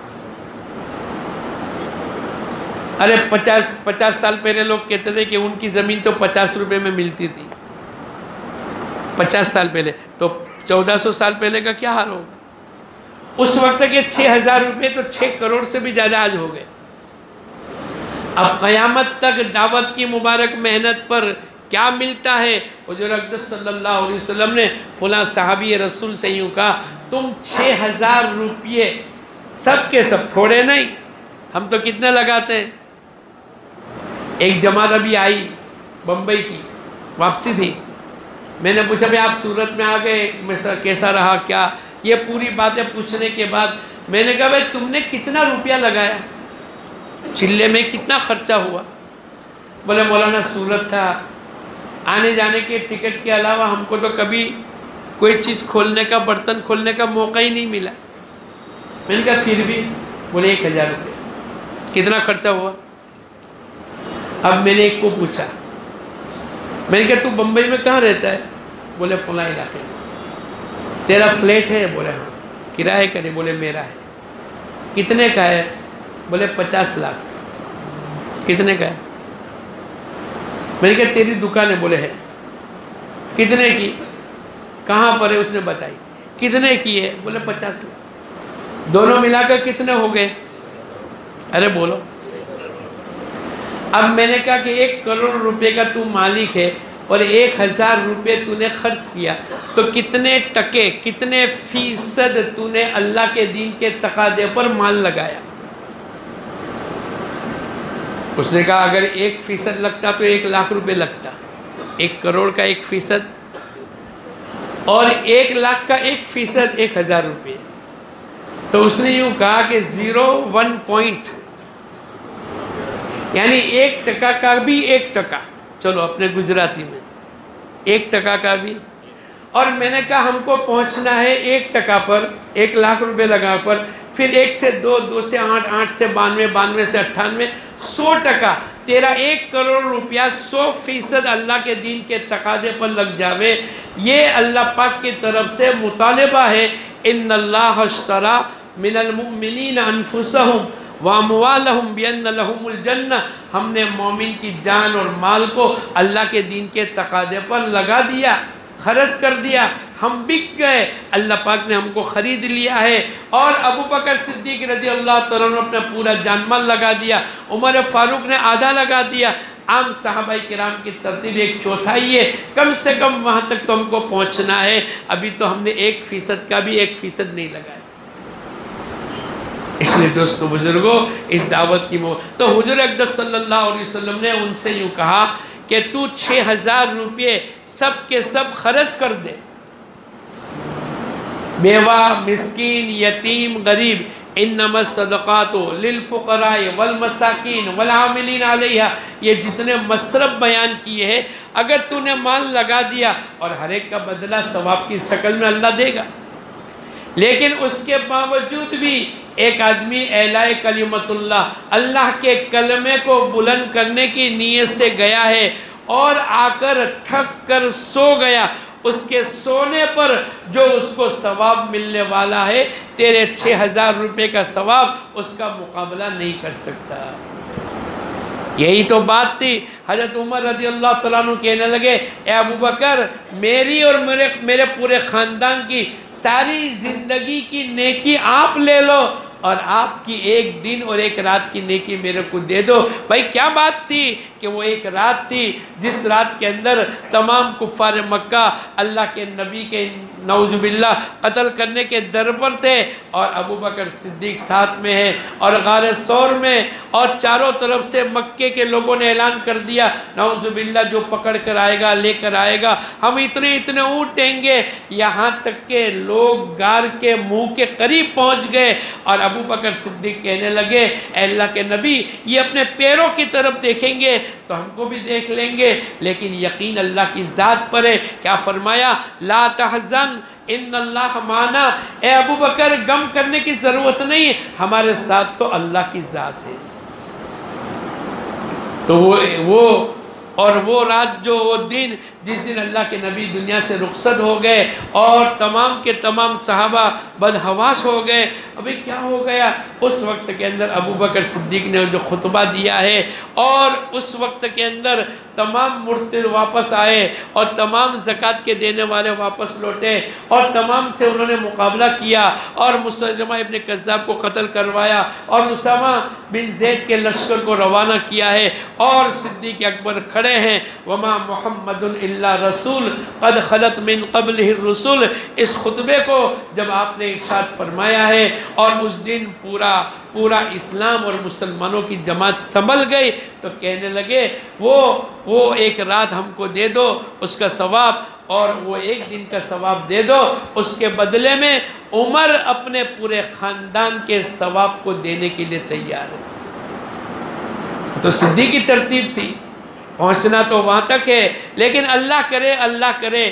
ارے 50 سال پہلے لوگ کہتے تھے کہ ان کی زمین تو 50 روپے میں ملتی تھی. 50 سال پہلے تو 1400 سال پہلے کا کیا حال ہوگا؟ اس وقت کے 6,000 روپے تو 6 کروڑ سے بھی زیادہ آج ہو گئے. اب قیامت تک دعوت کی مبارک محنت پر کیا ملتا ہے؟ حضور اقدس صلی اللہ علیہ وسلم نے فلاں صحابی رسول سے یوں کہا تم 6,000 روپیے, سب کے سب, تھوڑے نہیں, ہم تو کتنے لگاتے ہیں. ایک جماعت ابھی آئی بمبئی کی, واپسی تھی. میں نے پوچھا بھائی آپ سورت میں آ گئے, کیسا رہا کیا؟ یہ پوری باتیں پوچھنے کے بعد میں نے کہا بھائی تم نے کتنا روپیہ لگایا، چلے میں کتنا خرچہ ہوا؟ بولے مولانا صورت تھا، آنے جانے کے ٹکٹ کے علاوہ ہم کو تو کبھی کوئی چیز کھولنے کا، برتن کھولنے کا موقع ہی نہیں ملا۔ میں نے کہا پھر بھی؟ بولے 1000 روپے۔ کتنا خرچہ ہوا؟ اب میں نے ایک کو پوچھا، میں نے کہا تو بمبئی میں کہاں رہتا ہے؟ بولے فلاں علاقے میں۔ تیرا فلیٹ ہے؟ بولے ہاں۔ کرایہ کا؟ بولے میرا ہے۔ کتنے کا ہے؟ بولے 50 لاکھ۔ کتنے کا ہے؟ میں نے کہا تیری دکان ہے؟ بولے ہے۔ کتنے کی؟ کہاں پر ہے؟ اس نے بتائی۔ کتنے کی ہے؟ بولے 50 لاکھ۔ دونوں ملا کر کتنے ہو گئے؟ ارے بولو۔ اب میں نے کہا کہ 1 کروڑ روپے کا تو مالک ہے اور 1000 روپے تو نے خرچ کیا، تو کتنے ٹکے، کتنے فیصد تو نے اللہ کے دین کے تقاضے پر مال لگایا؟ اس نے کہا اگر 1% لگتا تو 1 لاکھ روپے لگتا، 1 کروڑ کا 1% اور 1 لاکھ کا 1% 1000 روپے۔ تو اس نے یوں کہا کہ 0.1 پوائنٹ، یعنی 1 ٹکا کا بھی 1 ٹکا، چلو اپنے گجراتی میں 1 ٹکا کا بھی۔ اور میں نے کہا ہم کو پہنچنا ہے 1 ٹکا پر، 1 لاکھ روپے لگا پر، پھر 1 سے 2، 2 سے 8، 8 سے 92، 92 سے 98، 100 ٹکا۔ تیرا 1 کروڑ روپیہ 100% اللہ کے دین کے تقاضے پر لگ جاوے، یہ اللہ پاک کی طرف سے مطالبہ ہے۔ ان اللہ اشترى من المؤمنین انفسهم واموالهم بان لهم الجنہ، ہم نے مومن کی جان اور مال کو اللہ کے دین کے تقاضے پر لگا دیا، خرچ کر دیا، ہم بک گئے، اللہ پاک نے ہم کو خرید لیا ہے۔ اور ابو بکر صدیق رضی اللہ تعالیٰ نے اپنا پورا جان مال لگا دیا، عمر فاروق نے آدھا لگا دیا، عام صحابہ کرام کی ترتیب 1/4 ہے۔ کم سے کم وہاں تک تو ہم کو پہنچنا ہے، ابھی تو ہم نے 1% کا بھی 1% نہیں لگایا۔ اس لیے دوستو بزرگوں، اس دعوت کی تو حضور اقدس صلی اللہ علیہ وسلم نے ان سے یوں کہا کہ تو 6000 روپے سب کے سب خرچ کر دے، بیوہ، مسکین، یتیم، غریب، انما الصدقات للفقراء والمساکین والعاملین علیہا، یہ جتنے مصرف بیان کیے ہیں، اگر تو نے مال لگا دیا، اور ہر ایک کا بدلہ ثواب کی شکل میں اللہ دے گا، لیکن اس کے باوجود بھی ایک آدمی اعلاء کلمت اللہ کے کلمے کو بلند کرنے کی نیت سے گیا ہے اور آ کر تھک کر سو گیا، اس کے سونے پر جو اس کو ثواب ملنے والا ہے، تیرے 6000 روپے کا ثواب اس کا مقابلہ نہیں کر سکتا۔ یہی تو بات تھی۔ حضرت عمر رضی اللہ تعالیٰ عنہ کہنے لگے، اے ابو بکر، میری اور میرے پورے خاندان کی ساری زندگی کی نیکی آپ لے لو اور آپ کی 1 دن اور 1 رات کی نیکی میرے کو دے دو۔ بھائی کیا بات تھی کہ وہ 1 رات تھی جس رات کے اندر تمام کفار مکہ اللہ کے نبی کے نعوذ باللہ قتل کرنے کے در پر تھے، اور ابو بکر صدیق ساتھ میں ہے، اور غار ثور میں، اور چاروں طرف سے مکے کے لوگوں نے اعلان کر دیا نعوذ باللہ جو پکڑ کر آئے گا لے کر آئے گا، ہم اتنے اونٹ دیں گے، یہاں تک کہ لوگ غار کے منہ کے قریب پہنچ گئے، اور ابو بکر صدیق کہنے لگے، اے اللہ کے نبی، یہ اپنے پیروں کی طرف دیکھیں گے تو ہم کو بھی دیکھ لیں گے، لیکن یقین اللہ کی ذات پر ہے۔ کیا فرمایا؟ لا تحزن ان اللہ معنا، اے ابو بکر غم کرنے کی ضرورت نہیں، ہمارے ساتھ تو اللہ کی ذات ہے۔ تو وہ رات، جو وہ دن جس دن اللہ کے نبی دنیا سے رخصت ہو گئے اور تمام کے تمام صحابہ بدحواس ہو گئے، ابھی کیا ہو گیا؟ اس وقت کے اندر ابو بکر صدیق نے جو خطبہ دیا ہے، اور اس وقت کے اندر تمام مرتد واپس آئے اور تمام زکوٰۃ کے دینے والے واپس لوٹے، اور تمام سے انہوں نے مقابلہ کیا اور مسلمہ ابن کذاب کو قتل کروایا، اور اسامہ بن زید کے لشکر کو روانہ کیا ہے، اور صدیق اکبر کھڑے کھڑے ہیں، وما محمد الا رسول قد خلت من قبلہ الرسل، اس خطبے کو جب آپ نے ارشاد فرمایا ہے اور اس دن پورا اسلام اور مسلمانوں کی جماعت سنبھل گئی تو کہنے لگے وہ ایک رات ہم کو دے دو اس کا ثواب، اور وہ ایک دن کا ثواب دے دو، اس کے بدلے میں عمر اپنے پورے خاندان کے ثواب کو دینے کے لیے تیار ہے۔ تو صدیق کی ترتیب تھی، پہنچنا تو وہاں تک ہے، لیکن اللہ کرے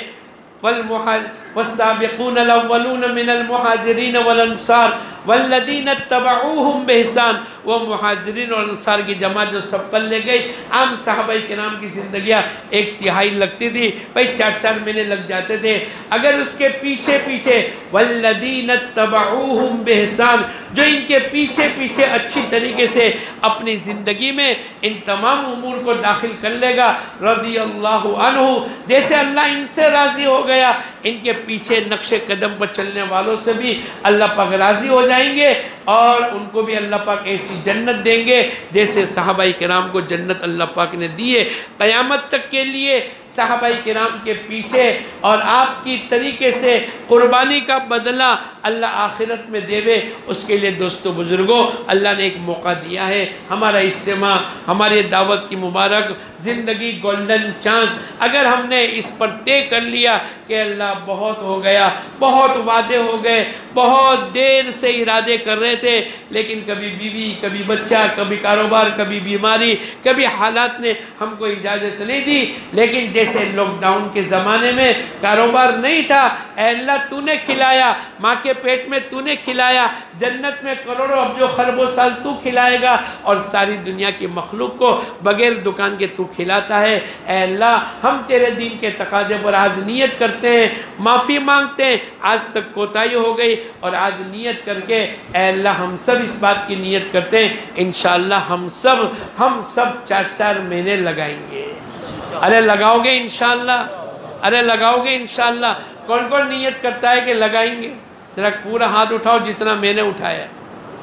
والسابقون الاولون من المہاجرین والانصار والذین اتبعوہم بإحسان، وہ مہاجرین اور انصار کی جماعت جو سب کر لے گئی۔ عام صحابہ کرام کی زندگیاں 1/3 لگتی تھی، بھائی 4 مہینے لگ جاتے تھے، اگر اس کے پیچھے والذین اتبعوہم بإحسان، جو ان کے پیچھے اچھی طریقے سے اپنی زندگی میں ان تمام امور کو داخل کر لے گا، رضی اللہ عنہ، جیسے اللہ ان سے راضی ہو گیا، ان کے پیچھے نقش قدم پر چلنے والوں سے بھی اللہ پاک راضی ہو جائیں گے، اور ان کو بھی اللہ پاک ایسی جنت دیں گے جیسے صحابہ کرام کو جنت اللہ پاک نے دیے۔ قیامت تک کے لیے صحابہ کرام کے پیچھے اور آپ کی طریقے سے قربانی کا بدلہ اللہ آخرت میں دے، اس کے لیے دوستو بزرگوں اللہ نے ایک موقع دیا ہے۔ ہمارا اجتماع، ہماری دعوت کی مبارک زندگی گولڈن چانس، اگر ہم نے اس پر طے کر لیا کہ اللہ بہت ہو گیا، بہت وعدے ہو گئے، بہت دیر سے ارادے کر رہے تھے، لیکن کبھی بیوی، کبھی بچہ، کبھی کاروبار، کبھی بیماری، کبھی حالات نے ہم کو اجازت نہیں دی، لیکن جیسے لاک ڈاؤن کے زمانے میں کاروبار نہیں تھا، اے اللہ تو نے کھلایا، ماں کے پیٹ میں تو نے کھلایا، جنت میں کروڑوں ابجو خربوں سال تو کھلائے گا، اور ساری دنیا کی مخلوق کو بغیر دکان کے تو کھلاتا ہے۔ اے اللہ ہم تیرے دین کے تقاضے پر آج نیت کرتے ہیں، معافی مانگتے ہیں، آج تک کوتاہی ہو گئی، اور آج نیت کر کے اے اللہ ہم سب اس بات کی نیت کرتے ہیں انشاءاللہ ہم سب 4 مہینے لگائیں گے۔ ارے لگاؤ گے انشاءاللہ؟ ارے لگاؤ گے انشاءاللہ؟ کون کون نیت کرتا ہے کہ لگائیں گے؟ ذرا پورا ہاتھ اٹھاؤ جتنا میں نے اٹھایا ہے۔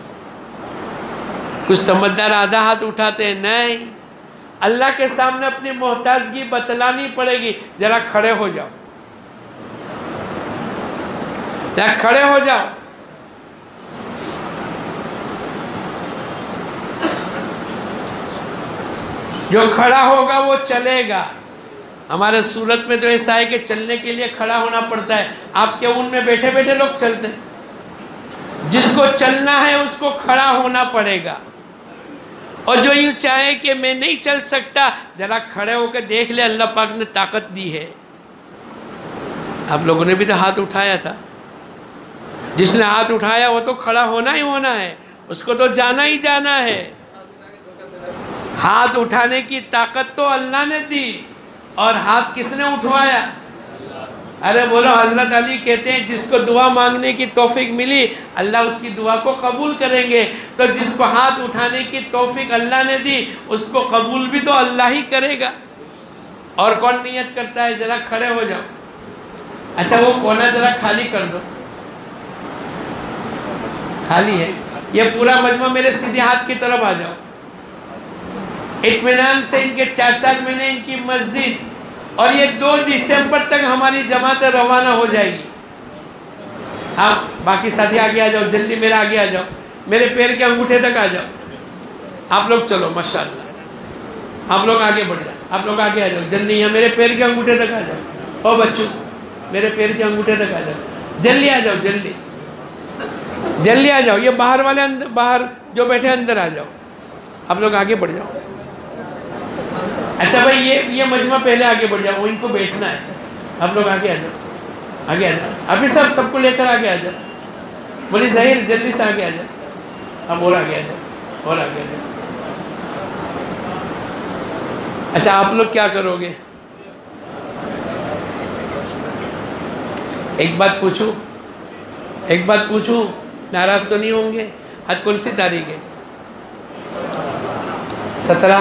کچھ سمجھدار آدھا ہاتھ اٹھاتے ہیں، نہیں، اللہ کے سامنے اپنی محتاجگی بتلانی پڑے گی۔ ذرا کھڑے ہو جاؤ، ذرا کھڑے ہو جاؤ۔ جو کھڑا ہوگا وہ چلے گا۔ ہمارے صورت میں تو ایسا ہے کہ چلنے کے لیے کھڑا ہونا پڑتا ہے، آپ کے ان میں بیٹھے بیٹھے لوگ چلتے ہیں۔ جس کو چلنا ہے اس کو کھڑا ہونا پڑے گا، اور جو یوں چاہے کہ میں نہیں چل سکتا، ذرا کھڑے ہو کے دیکھ لے اللہ پاک نے طاقت دی ہے۔ آپ لوگوں نے بھی تو ہاتھ اٹھایا تھا، جس نے ہاتھ اٹھایا وہ تو کھڑا ہونا ہی ہونا ہے، اس کو تو جانا ہی جانا ہے۔ ہاتھ اٹھانے کی طاقت تو اللہ نے دی، اور ہاتھ کس نے اٹھوایا؟ ارے بولو، حضرت علی کہتے ہیں جس کو دعا مانگنے کی توفیق ملی اللہ اس کی دعا کو قبول کریں گے، تو جس کو ہاتھ اٹھانے کی توفیق اللہ نے دی اس کو قبول بھی تو اللہ ہی کرے گا۔ اور کون نیت کرتا ہے؟ ذرا کھڑے ہو جاؤ۔ اچھا وہ کونا ذرا خالی کر دو، خالی ہے، یہ پورا مجمع میرے سیدھے ہاتھ کی طرف آ جاؤ۔ اطمینان سے ان کے 4 مہینے ان کی مسجد، اور یہ 2 دسمبر تک ہماری جماعت روانہ ہو جائے گی۔ آپ باقی ساتھی آگے آ جاؤ، جلدی میرے آگے آ جاؤ، میرے پیر کے انگوٹھے تک آ جاؤ۔ آپ لوگ چلو ماشاءاللہ، آپ لوگ آگے بڑھ جاؤ، آپ لوگ آگے آ جاؤ جلدی، یہاں میرے پیر کے انگوٹھے تک آ جاؤ۔ او بچوں میرے پیر کے انگوٹھے تک آ جاؤ، جلدی آ جاؤ، جلدی آ جاؤ۔ یہ باہر والے باہر جو بیٹھے اندر آ جاؤ، آپ لوگ آگے بڑھ جاؤ۔ اچھا بھائی یہ مجمع پہلے آگے بڑھ جاؤ، وہ ان کو بیٹھنا ہے، آپ لوگ آگے آ جاؤ، آگے آ جاؤ، ابھی سب کو لے کر آگے آ جاؤ۔ بولی ظاہر جلدی سے آگے آ جاؤ، اب اور آگے آ جاؤ، اور آگے آ جاؤ۔ اچھا آپ لوگ کیا کرو گے؟ ایک بات پوچھوں، ناراض تو نہیں ہوں گے؟ آج کون سی تاریخ ہے؟ 17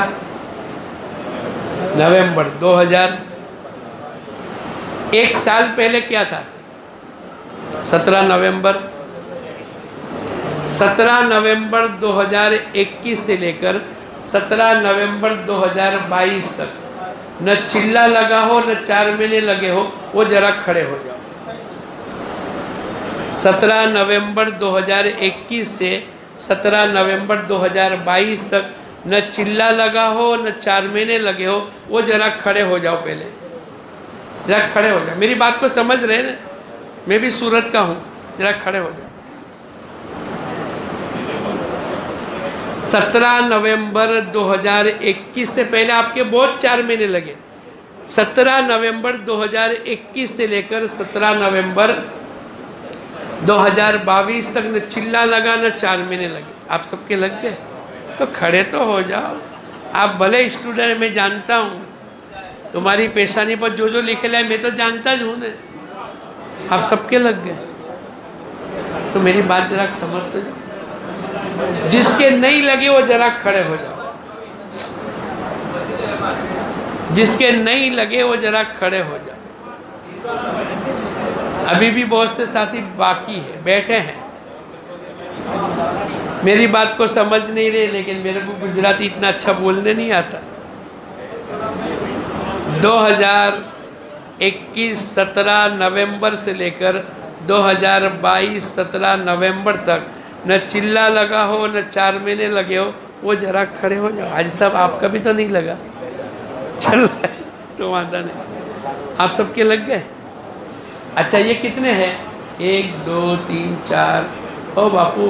نومبر 2000۔ ایک سال پہلے کیا تھا؟ 17 نومبر 2021 سے لے کر 17 نومبر 2022 تک نہ چلا لگا ہو نہ 4 مہینے لگے ہو، وہ ذرا کھڑے ہو جاؤ۔ 17 نومبر 2021 سے 17 نومبر 2022 تک نہ چلا لگا ہو نہ 4 مہینے لگے ہو، وہ ذرا کھڑے ہو جاؤ۔ پہلے ذرا کھڑے ہو جاؤ، میری بات کو سمجھ رہے ہیں نا؟ میں بھی سورت کا ہوں، ذرا کھڑے ہو جاؤ۔ 17 نومبر 2021 سے پہلے آپ کے بہت 4 مہینے لگے۔ 17 نومبر 2021 سے لے کر 17 نومبر 2022 تک نہ چلا لگا نہ 4 مہینے لگے۔ آپ سب کے لگ گئے تو کھڑے تو ہو جاؤ۔ آپ بھلے اسٹوڈنٹ، میں جانتا ہوں تمہاری پیشانی پر جو لکھے لائے میں تو جانتا ہوں نا، آپ سب کے لگ گئے تو میری بات ذرا سمجھتے جاؤ۔ جس کے نہیں لگے وہ ذرا کھڑے ہو جاؤ، جس کے نہیں لگے وہ ذرا کھڑے ہو جاؤ۔ ابھی بھی بہت سے ساتھی باقی ہیں، بیٹھے ہیں، میری بات کو سمجھ نہیں رہے، لیکن میرے کو گجراتی اتنا اچھا بولنے نہیں آتا۔ 2021 17 نومبر سے لے کر 2022 17 نومبر تک نہ چلا لگا ہو نہ 4 مہینے لگے ہو، وہ ذرا کھڑے ہو جاؤ۔ حاجی صاحب آپ کا بھی تو نہیں لگا، چل رہا ہے تو وعدہ نہیں، آپ سب کے لگ گئے۔ اچھا یہ کتنے ہیں؟ 1 2 3 4، او باپو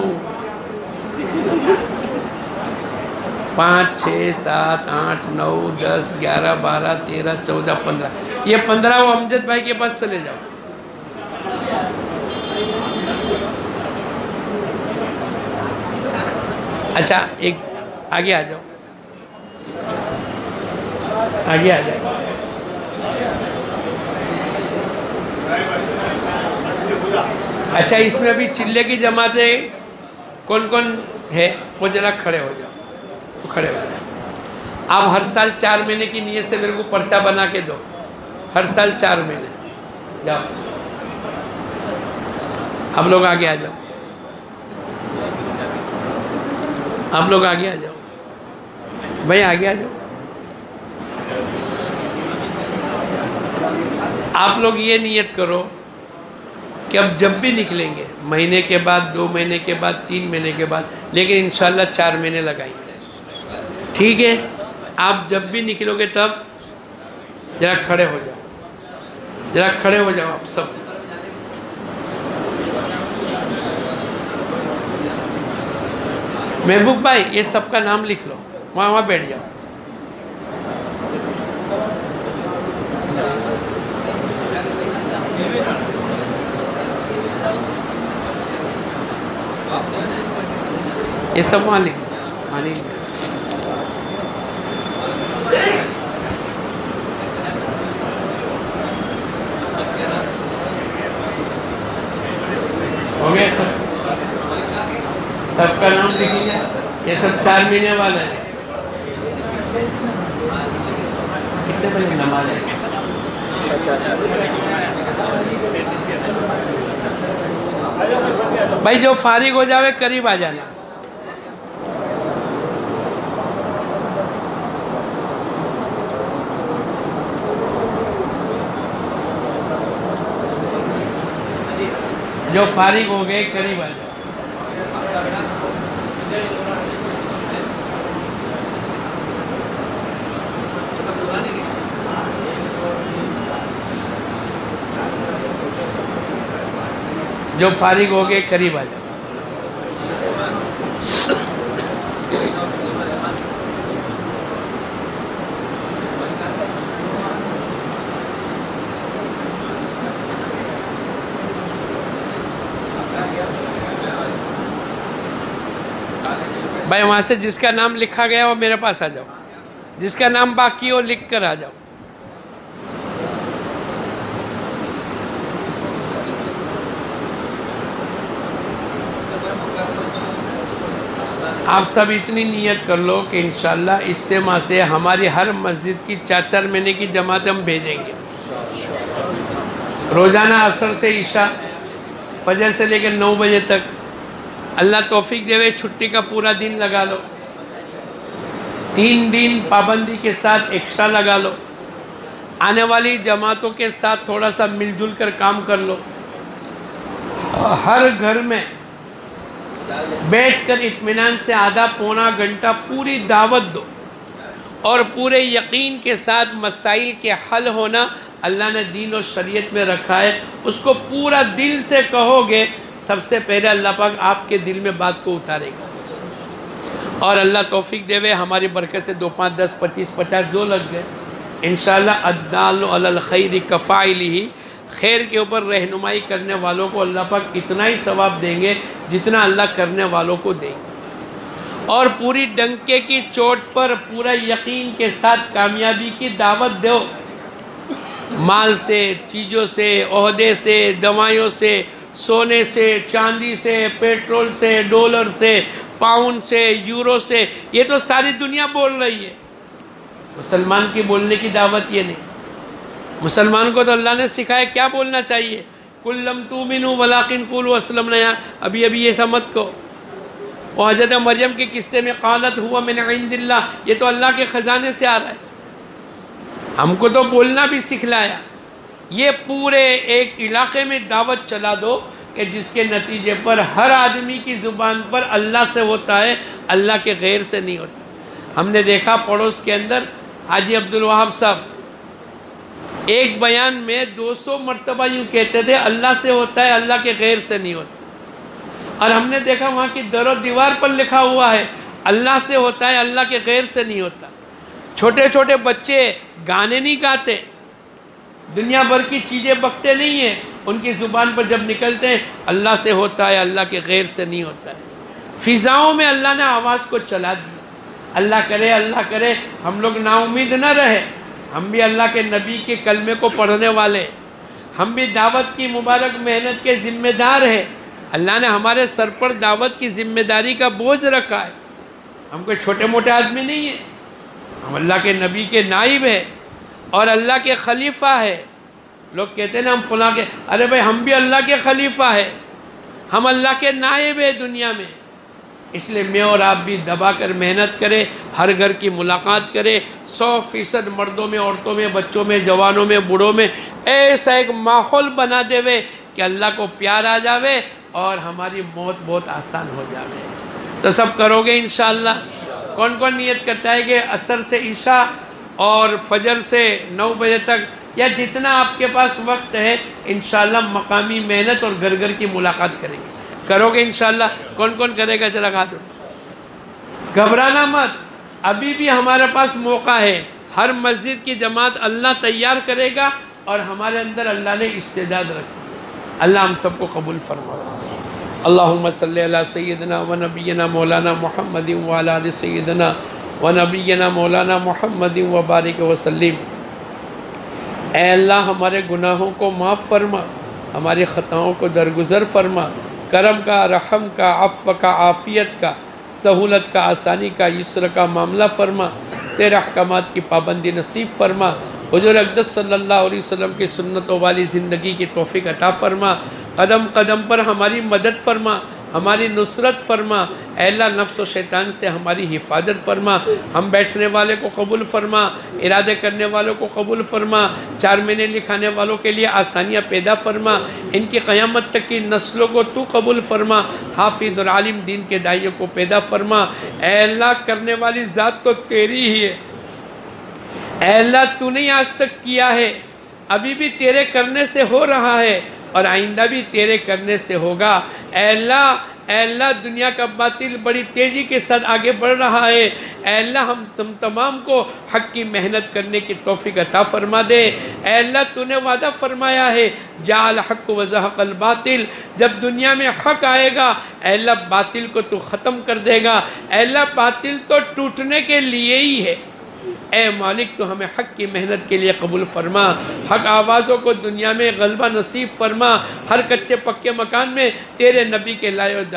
5 6 7 8 9 10 11 12 13 14 15، یہ 15 وہ امجد بھائی کے پاس چلے جاؤ۔ اچھا ایک آگے آ جاؤ، آگے آ جاؤ۔ اچھا اس میں ابھی چلے کی جماعتیں کون کون ہے؟ وہ ذرا کھڑے ہو جاؤ، وہ کھڑے ہو جاؤ۔ آپ ہر سال 4 مہینے کی نیت سے میرے کو پرچہ بنا کے دو، ہر سال 4 مہینے جاؤ۔ آپ لوگ آگے آ جاؤ، آپ لوگ آگے آ جاؤ بھائی، آگے آ جاؤ۔ آپ لوگ یہ نیت کرو کہ اب جب بھی نکلیں گے، مہینے کے بعد 2 مہینے کے بعد 3 مہینے کے بعد، لیکن انشاءاللہ 4 مہینے لگائیں گے، ٹھیک ہے؟ آپ جب بھی نکلو گے تب ذرا کھڑے ہو جاؤ، ذرا کھڑے ہو جاؤ آپ سب۔ محبوب بھائی یہ سب کا نام لکھ لو، وہاں بیٹھ جاؤ۔ یہ سب وہاں لکھ لو، ہو گیا سب کا نام لکھیے۔ یہ سب 4 مہینے والا ہے۔ کتنے بجے نماز ہے؟ 50۔ بھائی جو فارغ ہو جاوے قریب آ جانا۔ جو فارغ ہو گئے قریب آ جاؤ۔ جو فارغ ہو گئے قریب آ جاؤ۔ بھائی وہاں سے جس کا نام لکھا گیا وہ میرے پاس آ جاؤ، جس کا نام باقی ہو لکھ کر آ جاؤ۔ آپ سب اتنی نیت کر لو کہ انشاءاللہ اجتماع سے ہماری ہر مسجد کی 4 مہینے کی جماعت ہم بھیجیں گے۔ روزانہ عصر سے عشاء، فجر سے لے کر 9 بجے تک، اللہ توفیق دے، چھٹی کا پورا دن لگا لو، 3 دن پابندی کے ساتھ ایکسٹرا لگا لو، آنے والی جماعتوں کے ساتھ تھوڑا سا مل جل کر کام کر لو، ہر گھر میں بیٹھ کر اطمینان سے آدھا پونا گھنٹہ پوری دعوت دو، اور پورے یقین کے ساتھ مسائل کے حل ہونا اللہ نے دین و شریعت میں رکھا ہے، اس کو پورا دل سے کہو گے، سب سے پہلے اللہ پاک آپ کے دل میں بات کو اتارے گا۔ اور اللہ توفیق دے وے، ہماری برکت سے 2 5 10 25 50 جو لگ گئے انشاءاللہ، الدال علی الخیر کفاعلہ، خیر کے اوپر رہنمائی کرنے والوں کو اللہ پاک اتنا ہی ثواب دیں گے جتنا اللہ کرنے والوں کو دیں گے۔ اور پوری ڈنکے کی چوٹ پر پورا یقین کے ساتھ کامیابی کی دعوت دو، مال سے، چیزوں سے، عہدے سے، دوائیوں سے، سونے سے، چاندی سے، پیٹرول سے، ڈالر سے، پاؤنڈ سے، یورو سے، یہ تو ساری دنیا بول رہی ہے۔ مسلمان کی بولنے کی دعوت یہ نہیں۔ مسلمان کو تو اللہ نے سکھایا کیا بولنا چاہیے، قُل لَمْ تُؤْمِنُوا وَلَٰكِنْ قُولُوا أَسْلَمْنَا، ابھی یہ سمت کو۔ اور حضرت مریم کے قصے میں قالت ہوا من عند اللہ، یہ تو اللہ کے خزانے سے آ رہا ہے، ہم کو تو بولنا بھی سکھلایا۔ یہ پورے ایک علاقے میں دعوت چلا دو کہ جس کے نتیجے پر ہر آدمی کی زبان پر اللہ سے ہوتا ہے، اللہ کے غیر سے نہیں ہوتا۔ ہم نے دیکھا پڑوس کے اندر حاجی عبدالوہاب صاحب ایک بیان میں 200 مرتبہ یوں کہتے تھے اللہ سے ہوتا ہے، اللہ کے غیر سے نہیں ہوتا۔ اور ہم نے دیکھا وہاں کی در و دیوار پر لکھا ہوا ہے اللہ سے ہوتا ہے، اللہ کے غیر سے نہیں ہوتا۔ چھوٹے چھوٹے بچے گانے نہیں گاتے، دنیا بھر کی چیزیں بکتے نہیں ہیں، ان کی زبان پر جب نکلتے ہیں اللہ سے ہوتا ہے، اللہ کے غیر سے نہیں ہوتا ہے۔ فضاؤں میں اللہ نے آواز کو چلا دی۔ اللہ کرے ہم لوگ نا امید نہ رہے، ہم بھی اللہ کے نبی کے کلمے کو پڑھنے والے، ہم بھی دعوت کی مبارک محنت کے ذمہ دار ہیں۔ اللہ نے ہمارے سر پر دعوت کی ذمہ داری کا بوجھ رکھا ہے، ہم کوئی چھوٹے موٹے آدمی نہیں ہیں، ہم اللہ کے نبی کے نائب ہیں اور اللہ کے خلیفہ ہے۔ لوگ کہتے ہیں نا ہم فلاں کے، ارے بھائی ہم بھی اللہ کے خلیفہ ہیں، ہم اللہ کے نائب ہیں دنیا میں۔ اس لیے میں اور آپ بھی دبا کر محنت کریں، ہر گھر کی ملاقات کریں، 100% مردوں میں، عورتوں میں، بچوں میں، جوانوں میں، بوڑھوں میں ایسا ایک ماحول بنا دے وے کہ اللہ کو پیار آ جاوے اور ہماری موت بہت آسان ہو جاوے۔ تو سب کرو گے انشاءاللہ؟ کون کون نیت کرتا ہے کہ عصر سے عشاء اور فجر سے 9 بجے تک یا جتنا آپ کے پاس وقت ہے انشاءاللہ مقامی محنت اور گھر گھر کی ملاقات کریں گے؟ کرو گے انشاءاللہ؟ کون کون کرے گا ذرا ہاتھ اٹھائیں۔ گھبرانا مت، ابھی بھی ہمارے پاس موقع ہے، ہر مسجد کی جماعت اللہ تیار کرے گا اور ہمارے اندر اللہ نے استعداد رکھی۔ اللہ ہم سب کو قبول فرمائے۔ اللہم صلی علی سیدنا و نبینا مولانا محمد وعلی آل سیدنا و نبینا مولانا محمد وبارک وسلم۔ اے اللہ ہمارے گناہوں کو معاف فرما، ہماری خطاؤں کو درگزر فرما، کرم کا، رحم کا، عفو کا، عافیت کا، سہولت کا، آسانی کا، یسر کا معاملہ فرما، تیرے احکامات کی پابندی نصیب فرما، حضور اقدس صلی اللہ علیہ وسلم کی سنتوں والی زندگی کی توفیق عطا فرما، قدم قدم پر ہماری مدد فرما، ہماری نصرت فرما، اے اللہ نفس و شیطان سے ہماری حفاظت فرما، ہم بیٹھنے والے کو قبول فرما، ارادے کرنے والوں کو قبول فرما، 4 مہینے لکھانے والوں کے لیے آسانیاں پیدا فرما، ان کی قیامت تک کی نسلوں کو تو قبول فرما، حافظ اور عالم دین کے داعیوں کو پیدا فرما۔ اے اللہ کرنے والی ذات تو تیری ہی ہے، اے اللہ تو نے آج تک کیا ہے، ابھی بھی تیرے کرنے سے ہو رہا ہے اور آئندہ بھی تیرے کرنے سے ہوگا۔ اے اللہ دنیا کا باطل بڑی تیزی کے ساتھ آگے بڑھ رہا ہے، اے اللہ تم تمام کو حق کی محنت کرنے کی توفیق عطا فرما دے۔ اے اللہ تو نے وعدہ فرمایا ہے جعل حق و زہق الباطل، جب دنیا میں حق آئے گا اے اللہ باطل کو تو ختم کر دے گا۔ اے اللہ باطل تو ٹوٹنے کے لیے ہی ہے، اے مالک تو ہمیں حق کی محنت کے لیے قبول فرما، حق آوازوں کو دنیا میں غلبہ نصیب فرما، ہر کچے پکے مکان میں تیرے نبی کے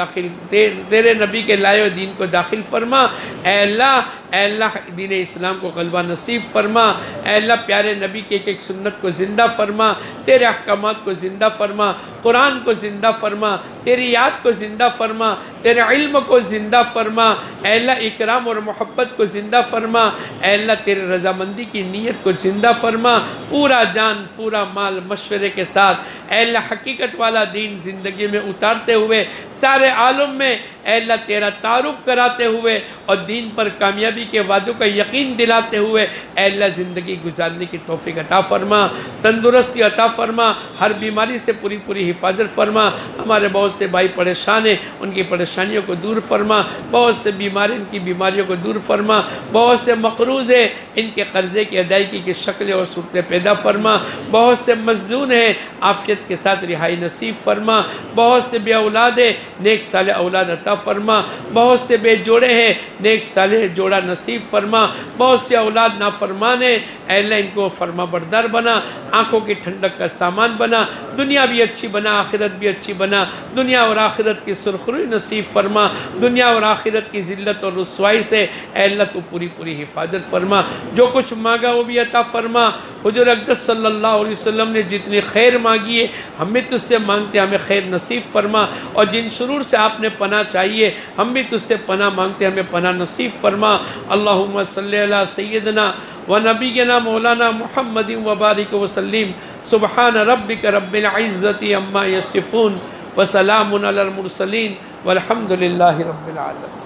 لائے دین کو داخل فرما۔ اے اللہ دین اسلام کو غلبہ نصیب فرما، اے اللہ پیارے نبی کے ایک سنت کو زندہ فرما، تیرے احکامات کو زندہ فرما، قرآن کو زندہ فرما، تیری یاد کو زندہ فرما، تیرے علم کو زندہ فرما، اے اللہ اکرام اور محبت کو زندہ فرما۔ اے اللہ تیرے رضامندی کی نیت کو زندہ فرما، پورا جان پورا مال مشورے کے ساتھ اے اللہ حقیقت والا دین زندگی میں اتارتے ہوئے سارے عالم میں اے اللہ تیرا تعارف کراتے ہوئے اور دین پر کامیابی کے وعدوں کا یقین دلاتے ہوئے اے اللہ زندگی گزارنے کی توفیق عطا فرما، تندرستی عطا فرما، ہر بیماری سے پوری پوری حفاظت فرما۔ ہمارے بہت سے بھائی پریشان ہیں، ان کی پریشانیوں کو دور فرما، بہت سے بیمار ان کی بیماریوں کو دور فرما، بہت سے مقروض ہیں ان کے قرضے کی ادائیگی کی شکلیں اور صورتیں پیدا فرما، بہت سے مظلوم ہیں عافیت کے ساتھ رہائی نصیب فرما، بہت سے بے اولاد ہیں نیک صالح اولاد عطا فرما، بہت سے بے جوڑے ہیں نیک صالح جوڑا نصیب فرما، بہت سے اولاد نافرمان ہیں اے اللہ ان کو فرما بردار بنا، آنکھوں کی ٹھنڈک کا سامان بنا، دنیا بھی اچھی بنا آخرت بھی اچھی بنا، دنیا اور آخرت کی سرخروئی نصیب فرما، دنیا اور آخرت کی ذلت اور رسوائی سے اے اللہ تو پوری پوری حفاظت فرما، جو کچھ مانگا وہ بھی عطا فرما۔ حضور اقدس صلی اللہ علیہ وسلم نے جتنی خیر مانگی ہے ہم بھی تجھ سے مانگتے ہمیں خیر نصیب فرما، اور جن شرور سے آپ نے پناہ چاہیے ہم بھی تجھ سے پناہ مانگتے ہمیں پناہ نصیب فرما۔ اللہم صلی علی سیدنا و نبینا مولانا محمد و بارک وسلم۔ سبحان ربک رب العزت عما یصفون وسلام علی المرسلین والحمد للہ رب العالمین۔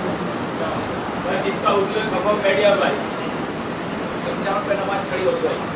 جس کا حضور صفحہ بیٹھ گیا بھائی جہاں پہ نماز کھڑی ہو گئی۔